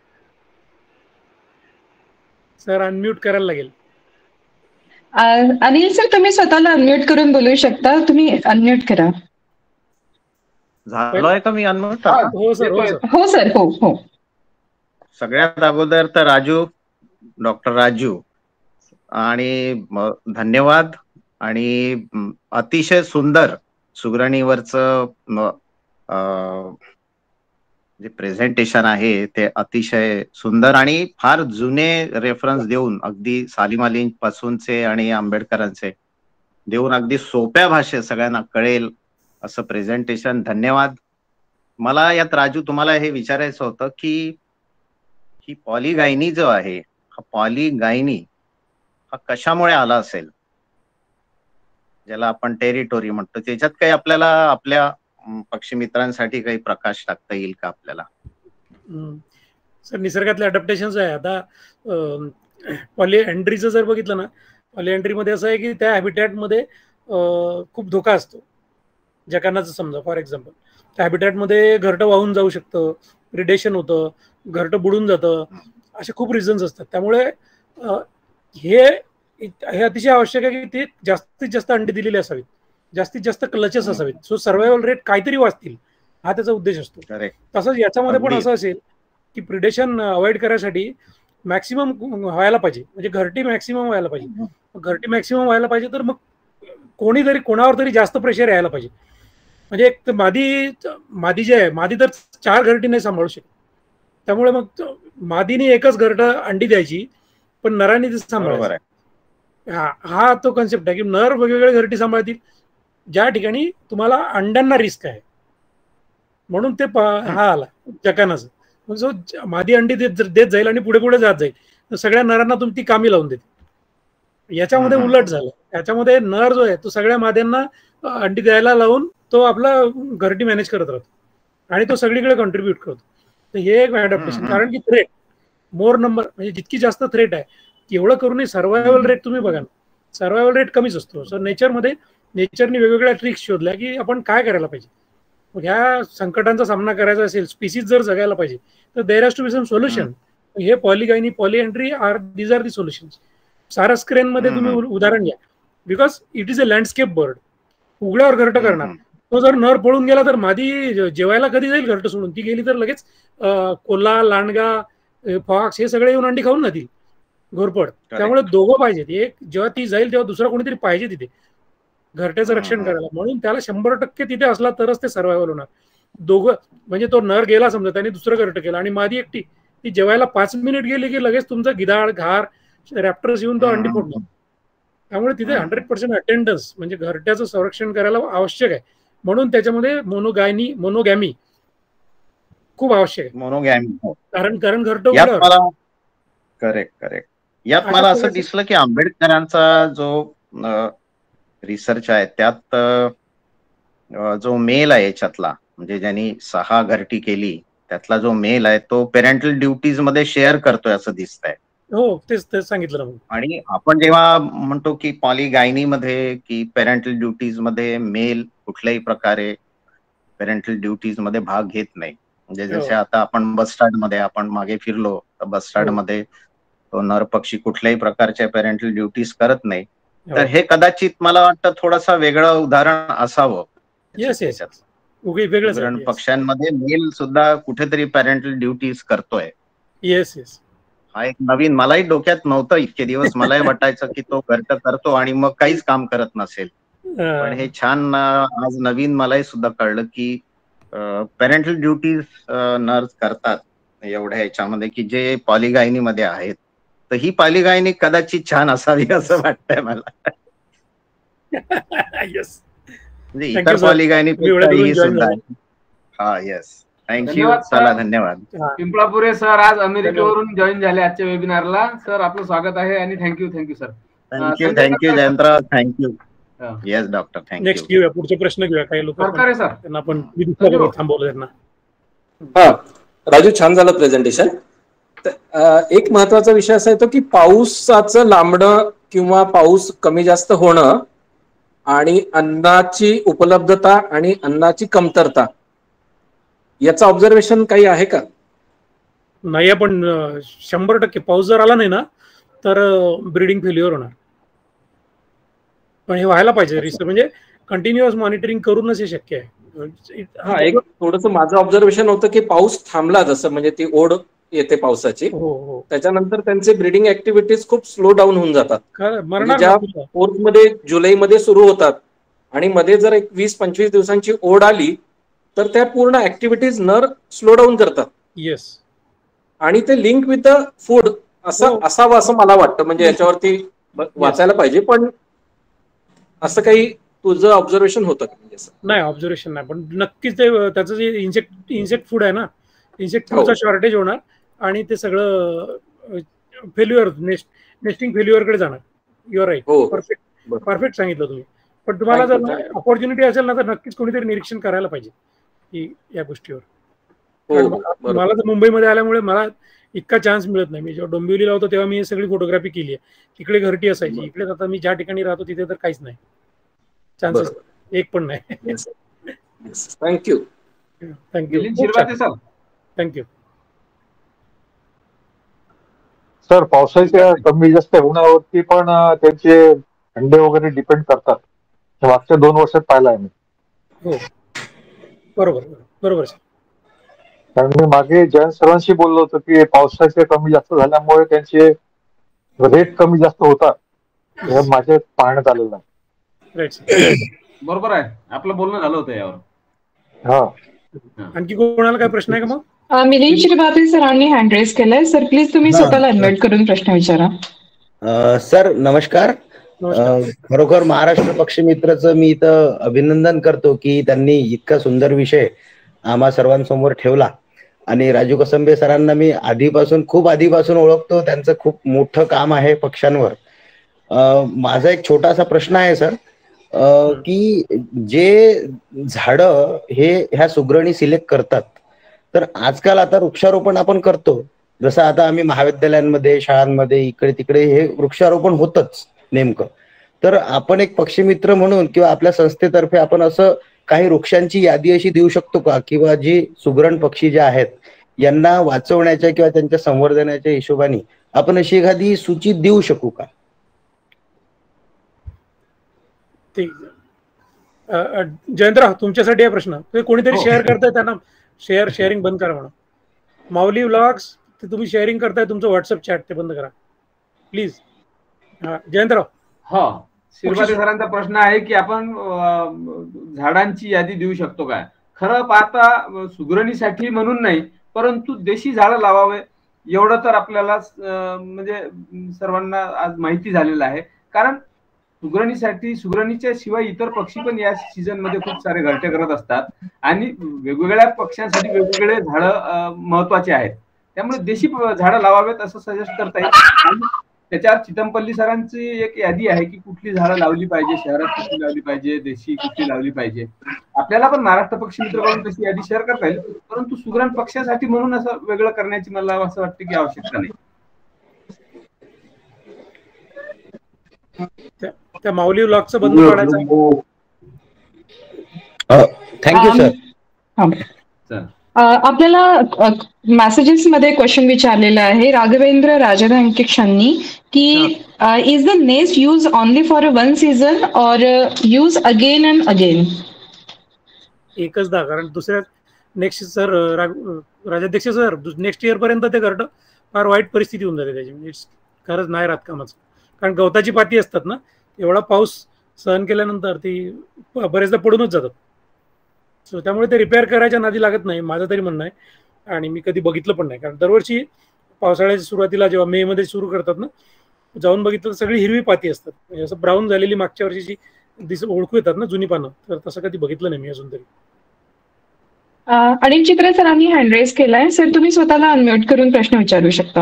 सर अनम्यूट करायला लागेल. अनिल सर तुम्ही स्वतःला अनम्यूट करून बोलू शकता. तुम्ही अनम्यूट करा. झालोय का मी अनम्यूट? हो सर. हो सर. हो हो. सगळ्यात अगोदर तर राजू, डॉक्टर राजू, आणि धन्यवाद. आणि अतिशय सुंदर सुग्रणीवरचं जे प्रेझेंटेशन आहे ते अतिशय सुंदर आणि फार जुने रेफरन्स देऊन, अगदी सालीम अली पासूनचे आणि आंबेडकरांचे देऊन अगदी सोप्या भाषेत सगळ्यांना कळेल असं प्रेझेंटेशन. धन्यवाद. मला यात राजू तुम्हाला हे विचारायचं होतं की ही पॉलीगायनी जो आहे, हा पॉलीगायनी हा कशामुळे आला असेल, ज्याला आपण टेरिटोरी म्हणतो, त्याच्यात काही आपल्याला आपल्या पक्षी मित्रांसाठी काही प्रकाश टाकता येईल का आपल्याला? सर निसर्गातले अडॅप्टेशन्स आहे. आता पॉलीएंड्रीचं जर बघितलं ना, पॉलीएंड्रीमध्ये असं आहे की त्या हॅबिटॅटमध्ये खूप धोका असतो. जकांनाचं समजा फॉर एक्झाम्पल, त्या हॅबिटॅटमध्ये घरटं वाहून जाऊ शकतं, प्रिडेशन होतं, घरटं बुडून जातं, असे खूप रिझन्स असतात. त्यामुळे हे हे अतिशय आवश्यक आहे की ते जास्तीत जास्त अंडी दिलेली असावीत, जास्तीत जास्त क्लचेस असावेत, सो सर्व्हायवल रेट काहीतरी वाचतील, हा त्याचा उद्देश असतो. तसंच याच्यामध्ये पण असं असेल की प्रिडेशन अवॉइड करायसाठी मॅक्सिमम व्हायला पाहिजे, म्हणजे घरटी मॅक्सिमम व्हायला पाहिजे. घरटी मॅक्सिमम व्हायला पाहिजे तर मग कोणीतरी कोणावर तरी जास्त प्रेशर यायला पाहिजे. म्हणजे एक तर मादी मादी जे आहे, मादी तर चार घरटी नाही सांभाळू शकत. त्यामुळे मग मादीने एकच घरटं अंडी द्यायची, पण नराने ते सांभाळायचं. हा हा तो कन्सेप्ट आहे की नर वेगवेगळे घरटी सांभाळतील ज्या ठिकाणी तुम्हाला अंड्यांना रिस्क आहे, म्हणून ते हा आला जकानाचं. सो मादी अंडी देत देत जाईल आणि पुढे पुढे जात जाईल, तर सगळ्या नरांना तुम्ही ती कामी लावून देते. याच्यामध्ये उलट झालं. याच्यामध्ये नर जो आहे तो सगळ्या माद्यांना अंडी द्यायला लावून तो आपला घरटी मॅनेज करत राहतो. आणि तो सगळीकडे कॉन्ट्रीब्युट करतो. तर हे एक अडॅप्टेशन, कारण की थ्रेट मोर नंबर म्हणजे जितकी जास्त थ्रेट आहे एवढं करूनही सर्व्हायवल रेट तुम्ही बघा ना, सर्व्हायवल रेट कमीच असतो. सो नेचरमध्ये नेचरने वेगवेगळ्या ट्रिक्स शोधल्या की आपण काय करायला पाहिजे. मग ह्या संकटांचा सामना करायचा असेल, स्पीसीज जर जगायला पाहिजे तर there has to be some solution. हे polygyny polyandry are these are the solutions. Sarus crane मध्ये तुम्ही उदाहरण घ्या, because it is a landscape bird. उघड्यावर घरटं करणार. तो जर नर पळून गेला तर मादी जेवायला कधी जाईल घरटं सोडून? ती गेली तर लगेच कोल्हा, लांडगा, फॉक्स हे सगळे येऊन अंडी खाऊन जातील, घोरपड. त्यामुळे दोघं पाहिजेत. एक जेव्हा ती जाईल तेव्हा दुसरा कोणीतरी पाहिजे तिथे घरट्याचं रक्षण करायला. म्हणून त्याला शंभर टक्के तिथे असला तरच ते सर्व्हायव्हल होणार. दोघं म्हणजे तो नर गेला समजा, त्याने दुसरं घरटं केलं आणि मादी एकटी, ती जेवायला पाच मिनिट गेली की लगेच तुमचा गिधाड, घार, रॅप्टर्स येऊन तो अंडी फोडणार. त्यामुळे तिथे हंड्रेड पर्सेंट अटेंडन्स म्हणजे घरट्याचं संरक्षण करायला आवश्यक आहे. म्हणून त्याच्यामध्ये मोनोगायनी मोनोगॅमी खूप आवश्यक आहे. मोनोगॅमी कारण कारण घरटं उघड्यावर. Correct correct. यात मला असं दिसलं की आंबेडकरांचा जो रिसर्च आहे त्यात जो मेल आहे याच्यातला, म्हणजे ज्यांनी सहा घरटी केली त्यातला जो मेल आहे तो पेरेंटल ड्युटीज मध्ये शेअर करतोय असं दिसतंय. हो, तेच तेच सांगितलं ना. आणि आपण जेव्हा म्हणतो की पॉलिगायनी मध्ये की पेरेंटल ड्युटीज मध्ये मेल कुठल्याही प्रकारे पेरेंटल ड्युटीज मध्ये भाग घेत नाही. म्हणजे जसे आता आपण बस स्टँड मध्ये आपण मागे फिरलो तर बस स्टँड मध्ये तो नर पक्षी कुठल्याही प्रकारच्या पेरेंटल ड्युटीज करत नाही. तर हे कदाचित मला वाटतं थोडासा वेगळं उदाहरण असावं. येस येस, वेगळं. पक्ष्यांमध्ये मेल सुद्धा कुठेतरी पेरेंटल ड्युटीज करतोय. Yes yes. हा एक नवीन, मलाही डोक्यात नव्हतं इतके दिवस. मलाही वाटायचं की तो घरटं करतो आणि मग काहीच काम करत नसेल. पण हे छान आज नवीन मलाही सुद्धा कळलं की पेरेंटल ड्युटीज नर्स करतात एवढ्या ह्याच्यामध्ये की जे पॉलिगायनी मध्ये आहेत. तर ही पॉलिगायनी कदाचित छान असावी असं वाटतंय मला. येस, म्हणजे इतर पॉलिगायनी ही सुद्धा आहे. हा, येस, थँक्यू. चला, धन्यवाद. पिंपळापुरे सर आज अमेरिकेवरून जॉईन झाले आजच्या वेबिनारला. सर आपलं स्वागत आहे आणि thank you thank you sir. Thank you thank you Jayantrao, thank you. Yes doctor, thank you. Next घेऊया, पुढचे प्रश्न घेऊया. काही लोक त्यांना आपण थांबवलं त्यांना. हा राजू, छान झालं प्रेझेंटेशन. एक महत्वाचा विषय असा येतो की पावसाचं लांबणं किंवा पाऊस कमी जास्त होणं आणि अन्नाची उपलब्धता आणि अन्नाची कमतरता याचं ऑब्झर्वेशन काही आहे का? नाही, पण शंभर टक्के पाऊस जर आला नाही ना तर ब्रीडिंग फेल्युअर होणार. पण हे व्हायला पाहिजे रिसर्च, म्हणजे कंटिन्युअस मॉनिटरिंग करूनच हे शक्य आहे. हा, एक थोडस माझं ऑब्झर्वेशन होतं की पाऊस थांबला, जसं म्हणजे ती ओढ येते पावसाची, त्याच्यानंतर त्यांचे ब्रीडिंग ऍक्टिव्हिटीज खूप स्लो डाऊन होऊन जातात. ज्या फोर्थ मध्ये जुलैमध्ये सुरू होतात आणि मध्ये जर एक वीस पंचवीस दिवसांची ओढ आली तर त्या पूर्ण ऍक्टिव्हिटीज नर स्लो डाऊन करतात. येस, आणि ते लिंक विथ द फूड असं असावं असं मला वाटतं. म्हणजे याच्यावरती वाचायला पाहिजे. पण असं काही तुझं ऑब्झर्वेशन होतं का? म्हणजे नाही, ऑब्झर्वेशन नाही, पण नक्कीच ते त्याचं जे इन्सेक्ट इन्सेक्ट फूड आहे ना, इन्सेक्ट फूडचा शॉर्टेज होणार आणि ते सगळं फेल्युअर, नेस्ट नेस्टिंग फेल्युअरकडे जाणार. युअर राईट, परफेक्ट परफेक्ट सांगितलं तुम्ही. पण तुम्हाला जर ऑपॉर्च्युनिटी असेल ना तर नक्कीच कोणीतरी निरीक्षण करायला पाहिजे की या गोष्टीवर. मला तर मुंबईमध्ये आल्यामुळे मला इतका चान्स मिळत नाही. मी जेव्हा डोंबिवलीला होतो तेव्हा मी सगळी फोटोग्राफी केली आहे. तिकडे घरटी असायची, इकडे आता मी ज्या ठिकाणी राहतो तिथे तर काहीच नाही, चान्सेस एक पण नाही. Thank you thank you thank you sir. पावसाच्या कमी जास्त होण्यावरती पण त्यांचे अंडे वगैरे डिपेंड करतात. मागच्या दोन वर्षात पाहिलं आहे मी. हो, बरोबर बरोबर. कारण मी मागे जयंत सरांशी बोललो होतो की पावसाचे कमी जास्त झाल्यामुळे त्यांचे रेट कमी जास्त होतात, हे माझे पाहण्यात आलेलं आहे. बरोबर आहे, आपलं बोलणं झालं होतं यावर. हा, आणखी कोणाला काय प्रश्न आहे का? मग मिलिंद श्रीपाटील सरांनी हँड रेज केलाय. सर प्लीज तुम्ही स्वतःला अनम्यूट करून प्रश्न विचारा. सर नमस्कार. खरोखर महाराष्ट्र पक्षी मित्रचं मी इथं अभिनंदन करतो की त्यांनी इतका सुंदर विषय आम्हा सर्वांसमोर ठेवला. आणि राजू कसंबे सरांना मी आधीपासून खूप आधीपासून ओळखतो. त्यांचं खूप मोठं काम आहे पक्ष्यांवर. माझा एक छोटासा प्रश्न आहे सर. की जे झाडं हे ह्या सुग्रणी सिलेक्ट करतात, तर आजकाल आता वृक्षारोपण आपण करतो, जसं आता आम्ही महाविद्यालयांमध्ये शाळांमध्ये इकडे तिकडे हे वृक्षारोपण होतच नेमकं. तर आपण एक पक्षीमित्र म्हणून किंवा आपल्या संस्थेतर्फे आपण असं काही वृक्षांची यादी अशी देऊ शकतो का, किंवा जी सुग्रण पक्षी जे आहेत यांना वाचवण्याच्या किंवा त्यांच्या संवर्धनाच्या हिशोबाने आपण अशी एखादी सूची देऊ शकू का? ठीक. जयंतराव, तुमच्यासाठी हा प्रश्न. ते कोणीतरी शेअर करताय, त्यांना शेअर शेअरिंग बंद करा म्हणा. माऊली व्लॉग्स ते तुम्ही शेअरिंग करताय तुमचं व्हॉट्सअप चॅट, ते बंद करा प्लीज. हा जयंतराव. हो, शिरभाते सरांचा प्रश्न आहे की आपण झाडांची यादी देऊ शकतो काय. खरं पाहता सुग्रणीसाठी म्हणून नाही, परंतु देशी झाडं लावावे एवढं तर आपल्याला म्हणजे सर्वांना आज माहिती झालेलं आहे. कारण सुग्रणीसाठी सुग्रणीच्या शिवाय इतर पक्षी पण या सीझन मध्ये खूप सारे घरटे करत असतात आणि वेगवेगळ्या पक्ष्यांसाठी वेगवेगळे झाडं महत्वाचे आहेत. त्यामुळे देशी झाडं लावावेत असं सजेस्ट करता येईल. आणि त्याच्यावर चितमपल्ली सरांची एक यादी आहे की कुठली झाडं लावली पाहिजे, शहरात कुठली लावली पाहिजे, देशी कुठली लावली पाहिजे. आपल्याला पण महाराष्ट्र पक्षी मित्रकडून तशी यादी शेअर करता येईल, परंतु सुग्रण पक्ष्यासाठी म्हणून असं वेगळं करण्याची मला असं वाटतं की आवश्यकता नाही. त्या माऊली व्लॉगचं बंद पाडायचं. Thank you sir. आपल्याला मेसेजेस मध्ये क्वेश्चन विचारलेला आहे राघवेंद्र राजरंकिक्षांनी की is the nest use only for one season or use again and again? एकचदा, कारण दुसऱ्या next sir Rajadhyaksha sir next year पर्यंत ते घरटं फार वाईट परिस्थिती होऊन जाते त्याची. म्हणजे खरंच नाही राहत कामाचं. कारण गवताची पाती असतात ना, एवढा पाऊस सहन केल्यानंतर ती बरेचदा पडूनच जातात. सो त्यामुळे ते रिपेअर करायच्या नादी लागत नाही, माझं तरी म्हणणं आहे. आणि मी कधी बघितलं पण नाही, कारण दरवर्षी पावसाळ्याच्या सुरुवातीला जेव्हा मे मध्ये सुरू करतात ना, जाऊन बघितलं तर सगळी हिरवी पाती असतात. म्हणजे असं ब्राऊन झालेली मागच्या वर्षीची दिस ओळखू येतात ना जुनी पानं, तर तसं कधी बघितलं नाही मी अजून तरी. अनिल चित्रे सरांनी हँड रेज केलाय. सर तुम्ही स्वतःला अनम्यूट करून प्रश्न विचारू शकता.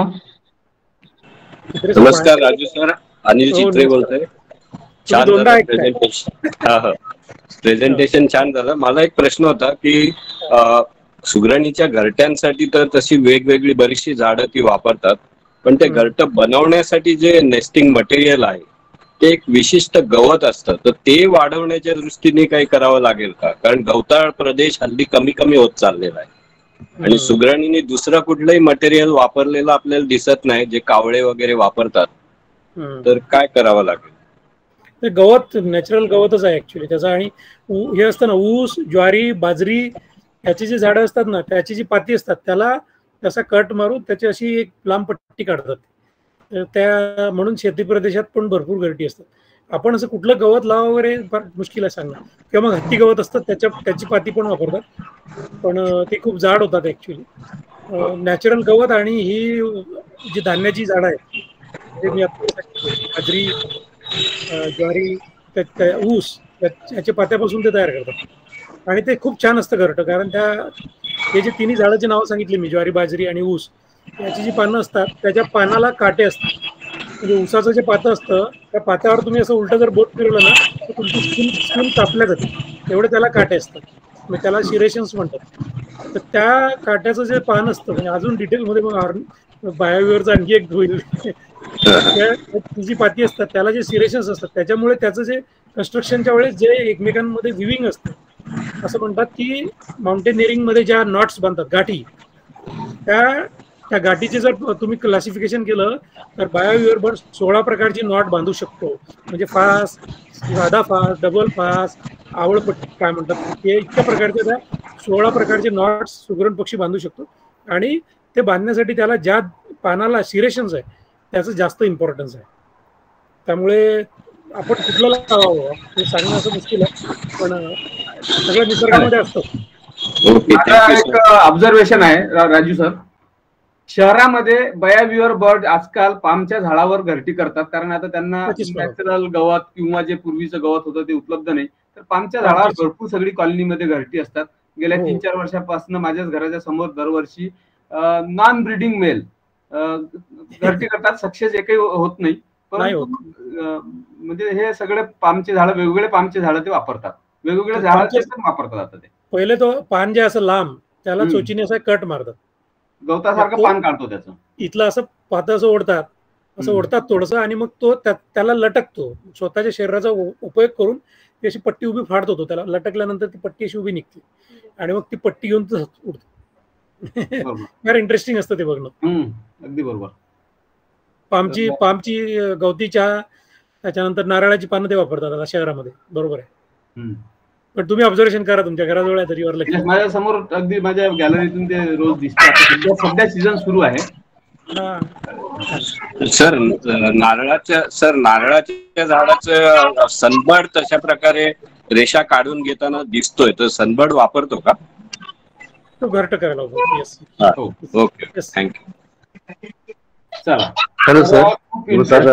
नमस्कार राजू सर, अनिल चित्रे बोलतोय. छान झालं प्रेझेंटेशन. हा हा प्रेझेंटेशन छान झालं. माझा एक प्रश्न होता की सुग्रणीच्या घरट्यांसाठी तर तशी वेगवेगळी बरीचशी झाडं ती वापरतात, पण ते घरट बनवण्यासाठी जे नेस्टिंग मटेरियल आहे ते एक विशिष्ट गवत असतं, तर ते वाढवण्याच्या दृष्टीने काही करावं लागेल का? कारण गवताळ प्रदेश हल्ली कमी कमी होत चाललेला आहे आणि सुग्रणीने दुसरं कुठलंही मटेरियल वापरलेलं आपल्याला दिसत नाही, जे कावळे वगैरे वापरतात. तर काय करावं लागेल? ते गवत नॅचरल गवतच आहे ऍक्च्युली त्याचा. आणि हे असतं ना, ऊस, ज्वारी, बाजरी याची जी झाडं असतात ना, त्याची जी पाती असतात त्याला त्याचा कट मारून त्याची अशी एक लांब पट्टी काढतात. त्या म्हणून शेती प्रदेशात पण भरपूर घरटी असतात. आपण असं कुठलं गवत लावा वगैरे फार मुश्किल आहे सांगा. किंवा मग हत्ती गवत असतात त्याच्या त्याची पाती पण वापरतात, पण ते खूप जाड होतात ऍक्च्युली. नॅचरल गवत आणि ही जी धान्याची झाडं आहे, म्हणजे मी बाजरी, ज्वारी, ऊस याच्या पात्यापासून ते तयार करतात. आणि ते खूप छान असतं घरटं, कारण त्या हे जे तिन्ही झाडाची नावं सांगितली मी, ज्वारी, बाजरी आणि ऊस, याची जी पानं असतात त्याच्या पानाला काटे असतात. म्हणजे ऊसाचं जे पातं असतं त्या पात्यावर तुम्ही असं उलटं जर बोट फिरवलं ना तर तुमची स्किन स्किन कापल्या जाते, एवढे त्याला काटे असतात. मग त्याला शिरेशन्स म्हणतात. तर त्या काट्याचं जे पान असतं, म्हणजे अजून डिटेलमध्ये मग बायोव्हिअरचं आणखी एक होईल, ती जी पाती असतात त्याला जे सिरेशन्स असतात त्याच्यामुळे त्याचं जे कन्स्ट्रक्शनच्या वेळेस जे एकमेकांमध्ये विविंग असतं, असं म्हणतात की माउंटेनिअरिंग मध्ये ज्या नॉट्स बांधतात, गाठी, त्या त्या गाठीचे जर तुम्ही क्लासिफिकेशन केलं तर बायोव्हिअर बर्ड सोळा प्रकारची नॉट बांधू शकतो. म्हणजे फास, साधा फास, डबल फास, आवळपट्टी काय म्हणतात, हे इतक्या प्रकारचे त्या सोळा प्रकारचे नॉट्स सुग्रण पक्षी बांधू शकतो. आणि ते बांधण्यासाठी त्याला ज्या पानाला सिरेशन्स आहे त्याचं जास्त इम्पॉर्टन्स आहे. त्यामुळे आपण कुठलं लावावं हे सांगणं असं मुश्किल आहे, पण सगळं निसर्गामध्ये असतं. एक ऑब्झर्वेशन आहे राजू सर, शहरामध्ये बायोव्हिअर बर्ड आजकाल पामच्या झाडावर घरटी करतात, कारण आता त्यांना नॅचरल गवत किंवा जे पूर्वीचं गवत होतं ते उपलब्ध नाही. तर पामच्या झाडावर भरपूर सगळी कॉलनीमध्ये घरटी असतात. गेल्या तीन चार वर्षापासून माझ्याच घराच्या समोर दरवर्षी नॉन ब्रीडिंग मेल घरटी करतात. सक्सेस एकही होत नाही. परंतु म्हणजे हे सगळे पामचे झाड, वेगवेगळे पामचे झाड ते वापरतात, वेगवेगळे झाडाचे वापरतात आता ते. पहिले तो पान जे असं लांब त्याला चोचीने असं कट मारतात, गवतासारखं पान काढतो त्याचं, इथलं असं पातळ असं ओढतात, असं ओढतात थोडंसं, आणि मग तो त्याला लटकतो, स्वतःच्या शरीराचा उपयोग करून ती अशी पट्टी उभी फाडत होतो, त्याला लटकल्यानंतर ती पट्टी अशी उभी निघते आणि मग ती पट्टी घेऊन उडते. फार इंटरेस्टिंग असतं ते बघणं. अगदी बरोबर. पामची पामची गवती चहा, त्याच्यानंतर नारळाची पानं ते वापरतात आता शहरामध्ये, बरोबर आहे. पण तुम्ही ऑब्झर्वेशन करा, तुमच्या घराजवळ आहे तरी वर लक्ष. माझ्या समोर अगदी माझ्या गॅलरीतून ते रोज दिसतात. सध्या सीझन सुरू आहे. सर नारळाच्या सर नारळाच्या झाडाचं सनबर्ड तशा प्रकारे रेषा काढून घेताना दिसतोय, तर सनबर्ड वापरतो का? तो घरट करायला होतो. येस. Okay, thank you. चला. Hello sir. Sir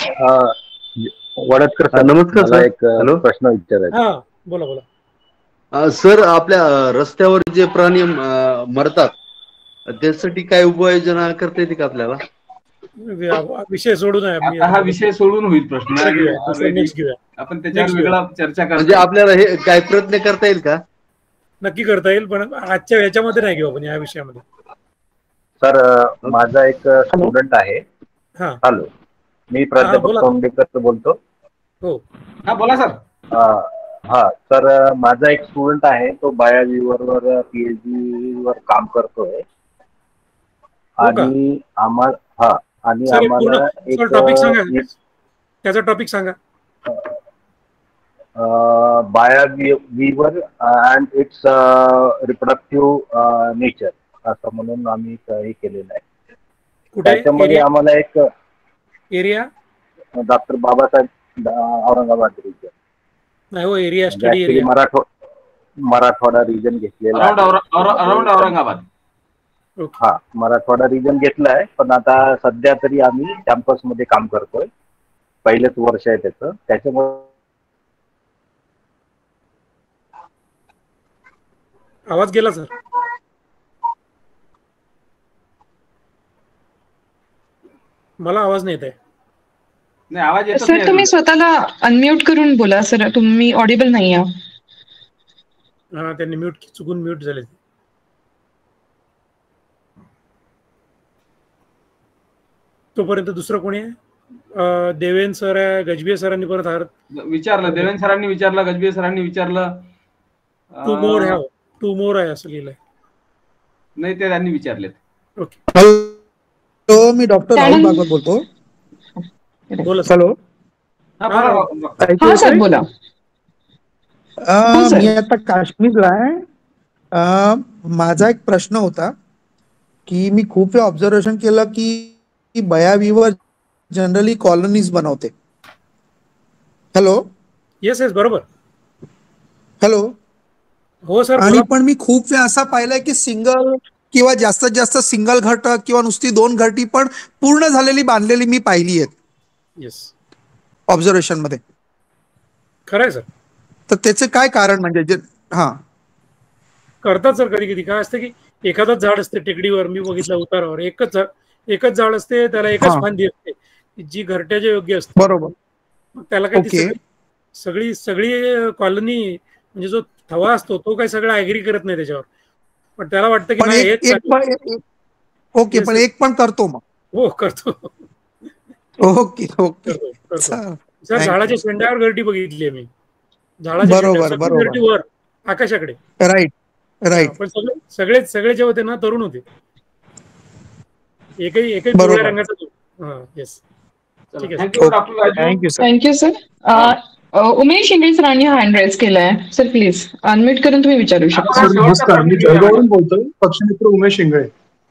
Wadatkar sir, नमस्कार सर. एक प्रश्न विचारायचा. हा, बोला बोला. सर, आपल्या रस्त्यावर जे प्राणी मरतात त्यासाठी काय उपाययोजना करता येते का आपल्याला? विषय सोडून आहे, हा विषय सोडून होईल प्रश्न, आपण त्याच्यावर वेगळा चर्चा करू. म्हणजे आपल्याला हे काय प्रयत्न करता येईल का? नक्की करता येईल, पण आजच्या याच्यामध्ये नाही घेऊ आपण या विषयामध्ये. सर माझा एक स्टुडंट आहे. हॅलो, मी प्राध्यापक सोंडेकर बोलतो. हो, हा बोला सर. हा सर, माझा एक स्टुडंट आहे, तो बायोव्हिवर वर पीएचडी वर काम करतोय आणि आम्हाला हा आणि आम्हाला एक टॉपिक सांगा, त्याचा टॉपिक सांगा. Baya weaver and its reproductive nature असं म्हणून आम्ही हे केलेलं आहे. त्याच्यामध्ये आम्हाला एक area doctor Babasaheb Aurangabad region नाही हो, area study area Marathwada Marathwada region घेतलेला अराउंड औरंगाबाद. हा, मराठवाडा रिजन घेतलाय, पण आता सध्या तरी आम्ही कॅम्पस मध्ये काम करतोय. पहिलेच वर्ष आहे त्याचं. त्याच्यामुळे आवाज गेला सर. मला आवाज नाही येत आहे. नाही, आवाज येतो. सर तुम्ही स्वतःला अनम्यूट करून बोला सर, तुम्ही ऑडिबल नाही आहात. हा, त्यांनी म्यूट चुकून म्यूट झाले. तोपर्यंत दुसरं कोणी आहे? देवेंद्र सर आहे, गजबीये सरांनी परत हार विचारलं, देवेंद्र सरांनी विचारलं, गजबीये सरांनी विचारलं. टू मोर आहे, टू मोर आहे असं लिहिलंय. नाही, ते त्यांनी विचारलेत. ओके. हॅलो, मी डॉक्टर राहुल भागवत बोलतो. बोला. हॅलो. हा सर, बोला. मी आता काश्मीरला आहे. माझा एक प्रश्न होता की मी खूप वेळ ऑब्झर्वेशन केलं की बायोव्हिवर जनरली कॉलनीज बनवते. हॅलो. येस येस, बरोबर. हॅलो. हो सर. आणि पण मी खूप वेळ असा पाहिलाय की सिंगल किंवा जास्तीत जास्त सिंगल घट किंवा नुसती दोन घटी पण पूर्ण झालेली बांधलेली मी पाहिली आहेत. येस, ऑब्झर्वेशन मध्ये. खरंय सर. तर त्याचे काय कारण म्हणजे जे हा करतात सर. कधी कधी काय असतं की एखादंच झाड असते टेकडीवर, मी बघितलं उतारावर, एकच एकच झाड असते, त्याला एकच फांदी असते जी घरट्याच्या योग्य असते. बरोबर. मग त्याला काय सगळी सगळी कॉलनी म्हणजे जो थवा असतो तो काही सगळं ऍग्री करत नाही त्याच्यावर, पण त्याला वाटतं की नाही हेच. ओके, पण एक पण करतो मग. हो, करतो. Okay okay. सर, झाडाच्या शेंड्यावर घरटी बघितली आहे मी. झाडाच्या बरोबर बरोबर वर आकाशाकडे. Right right. पण सगळे सगळे सगळे जे होते ना तरुण होते. एकही एकही पिवळ्या रंगाचा. येस, ठीक आहे. Thank you sir. Thank you sir. Umesh Ingle सरांनी हँड रेज केलाय. सर प्लीज अनम्यूट करून तुम्ही विचारू शकता. नमस्कार, मी जळगाववरून बोलतोय, पक्षमित्र उमेश इंगळे.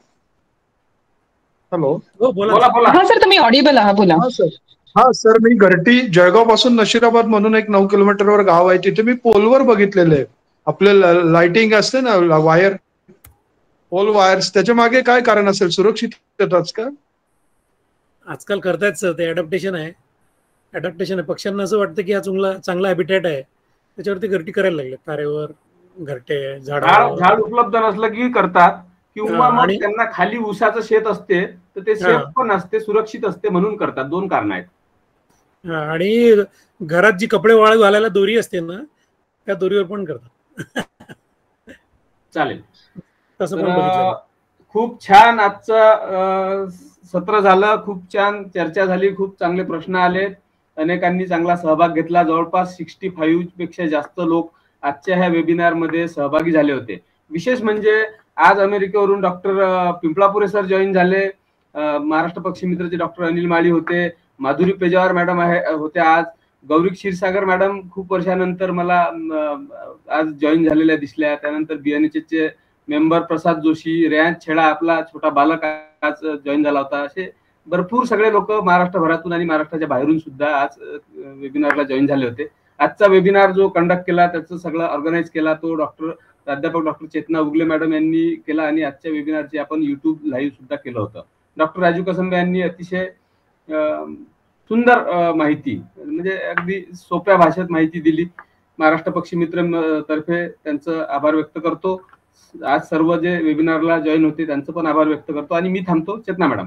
हॅलो. हा सर, तुम्ही ऑडिबल आहात, बोला. हा सर, मी घरटी जळगाव पासून नशिराबाद म्हणून एक नऊ किलोमीटरवर गाव आहे, तिथे मी पोलवर बघितलेले आहे आपले लाइटिंग असते ना, वायर, पोल वायर्स. त्याच्या मागे काय कारण असेल? सुरक्षितताच का? आजकाल करतायत सर, ते अडॅप्टेशन आहे. अडॅप्टेशन आहे. पक्ष्यांना असं वाटतं की हा चांगला चांगला हॅबिटॅट आहे, त्याच्यावरती घरटी करायला लागले. तारेवर घरटे, झाड झाड उपलब्ध नसलं की करतात, किंवा मग त्यांना खाली ऊसाचं शेत असते तर ते शेत पण असते, सुरक्षित असते म्हणून करतात. दोन कारण आहेत. हा, आणि घरात जी कपडे वाळत घालायला दोरी असते ना त्या दोरीवर पण करतात. चालेल. तसं तर, पण बघितलं. खूप छान आजचं सत्र झालं, खूप छान चर्चा झाली, खूप चांगले प्रश्न आले, अनेकांनी चांगला सहभाग घेतला. जवळपास सिक्स्टी फाईव्ह पेक्षा जास्त लोक आजच्या ह्या वेबिनार मध्ये सहभागी झाले होते. विशेष म्हणजे आज अमेरिकेवरून डॉक्टर पिंपळापुरे सर जॉईन झाले, महाराष्ट्र पक्षी मित्रचे डॉक्टर अनिल माळी होते, माधुरी पेजावर मॅडम आहे होत्या, आज गौरी क्षीरसागर मॅडम खूप वर्षानंतर मला आज जॉईन झालेल्या दिसल्या. त्यानंतर बीएनएचचे मेंबर प्रसाद जोशी, रेयांश छेडा आपला छोटा बालक आज जॉईन झाला होता. असे भरपूर सगळे लोक महाराष्ट्रभरातून आणि महाराष्ट्राच्या बाहेरून सुद्धा आज वेबिनारला जॉईन झाले होते. आजचा वेबिनार जो कंडक्ट केला त्याचं सगळं ऑर्गनाईज केला तो डॉक्टर प्राध्यापक डॉक्टर चेतना उगले मॅडम यांनी केला आणि आजच्या वेबिनारचे आपण युट्यूब लाईव्ह सुद्धा केलं होतं. डॉक्टर राजू कसंबे यांनी अतिशय सुंदर माहिती म्हणजे अगदी सोप्या भाषेत माहिती दिली. महाराष्ट्र पक्षी मित्र तर्फे त्यांचं आभार व्यक्त करतो. आज सर्व जे वेबिनारला जॉईन होते त्यांचं पण आभार व्यक्त करतो आणि मी थांबतो. चेतना मॅडम.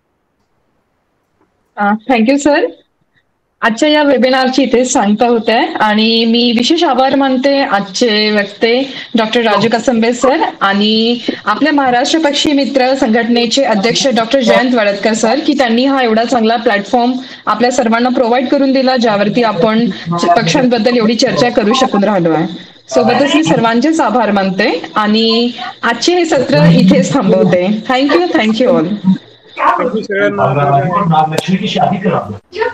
Thank you sir. आजच्या या वेबिनारची इथे सांगता होते आणि मी विशेष आभार मानते आजचे वक्ते डॉक्टर राजू कसंबे सर आणि आपल्या महाराष्ट्र पक्षी मित्र संघटनेचे अध्यक्ष डॉक्टर जयंत वडतकर सर की त्यांनी हा एवढा चांगला प्लॅटफॉर्म आपल्या सर्वांना प्रोव्हाइड करून दिला ज्यावरती आपण पक्ष्यांबद्दल एवढी चर्चा करू शकून राहिलो आहे. सोबतच मी सर्वांचेच आभार मानते आणि आजचे हे सत्र इथेच थांबवते. Thank you thank you all.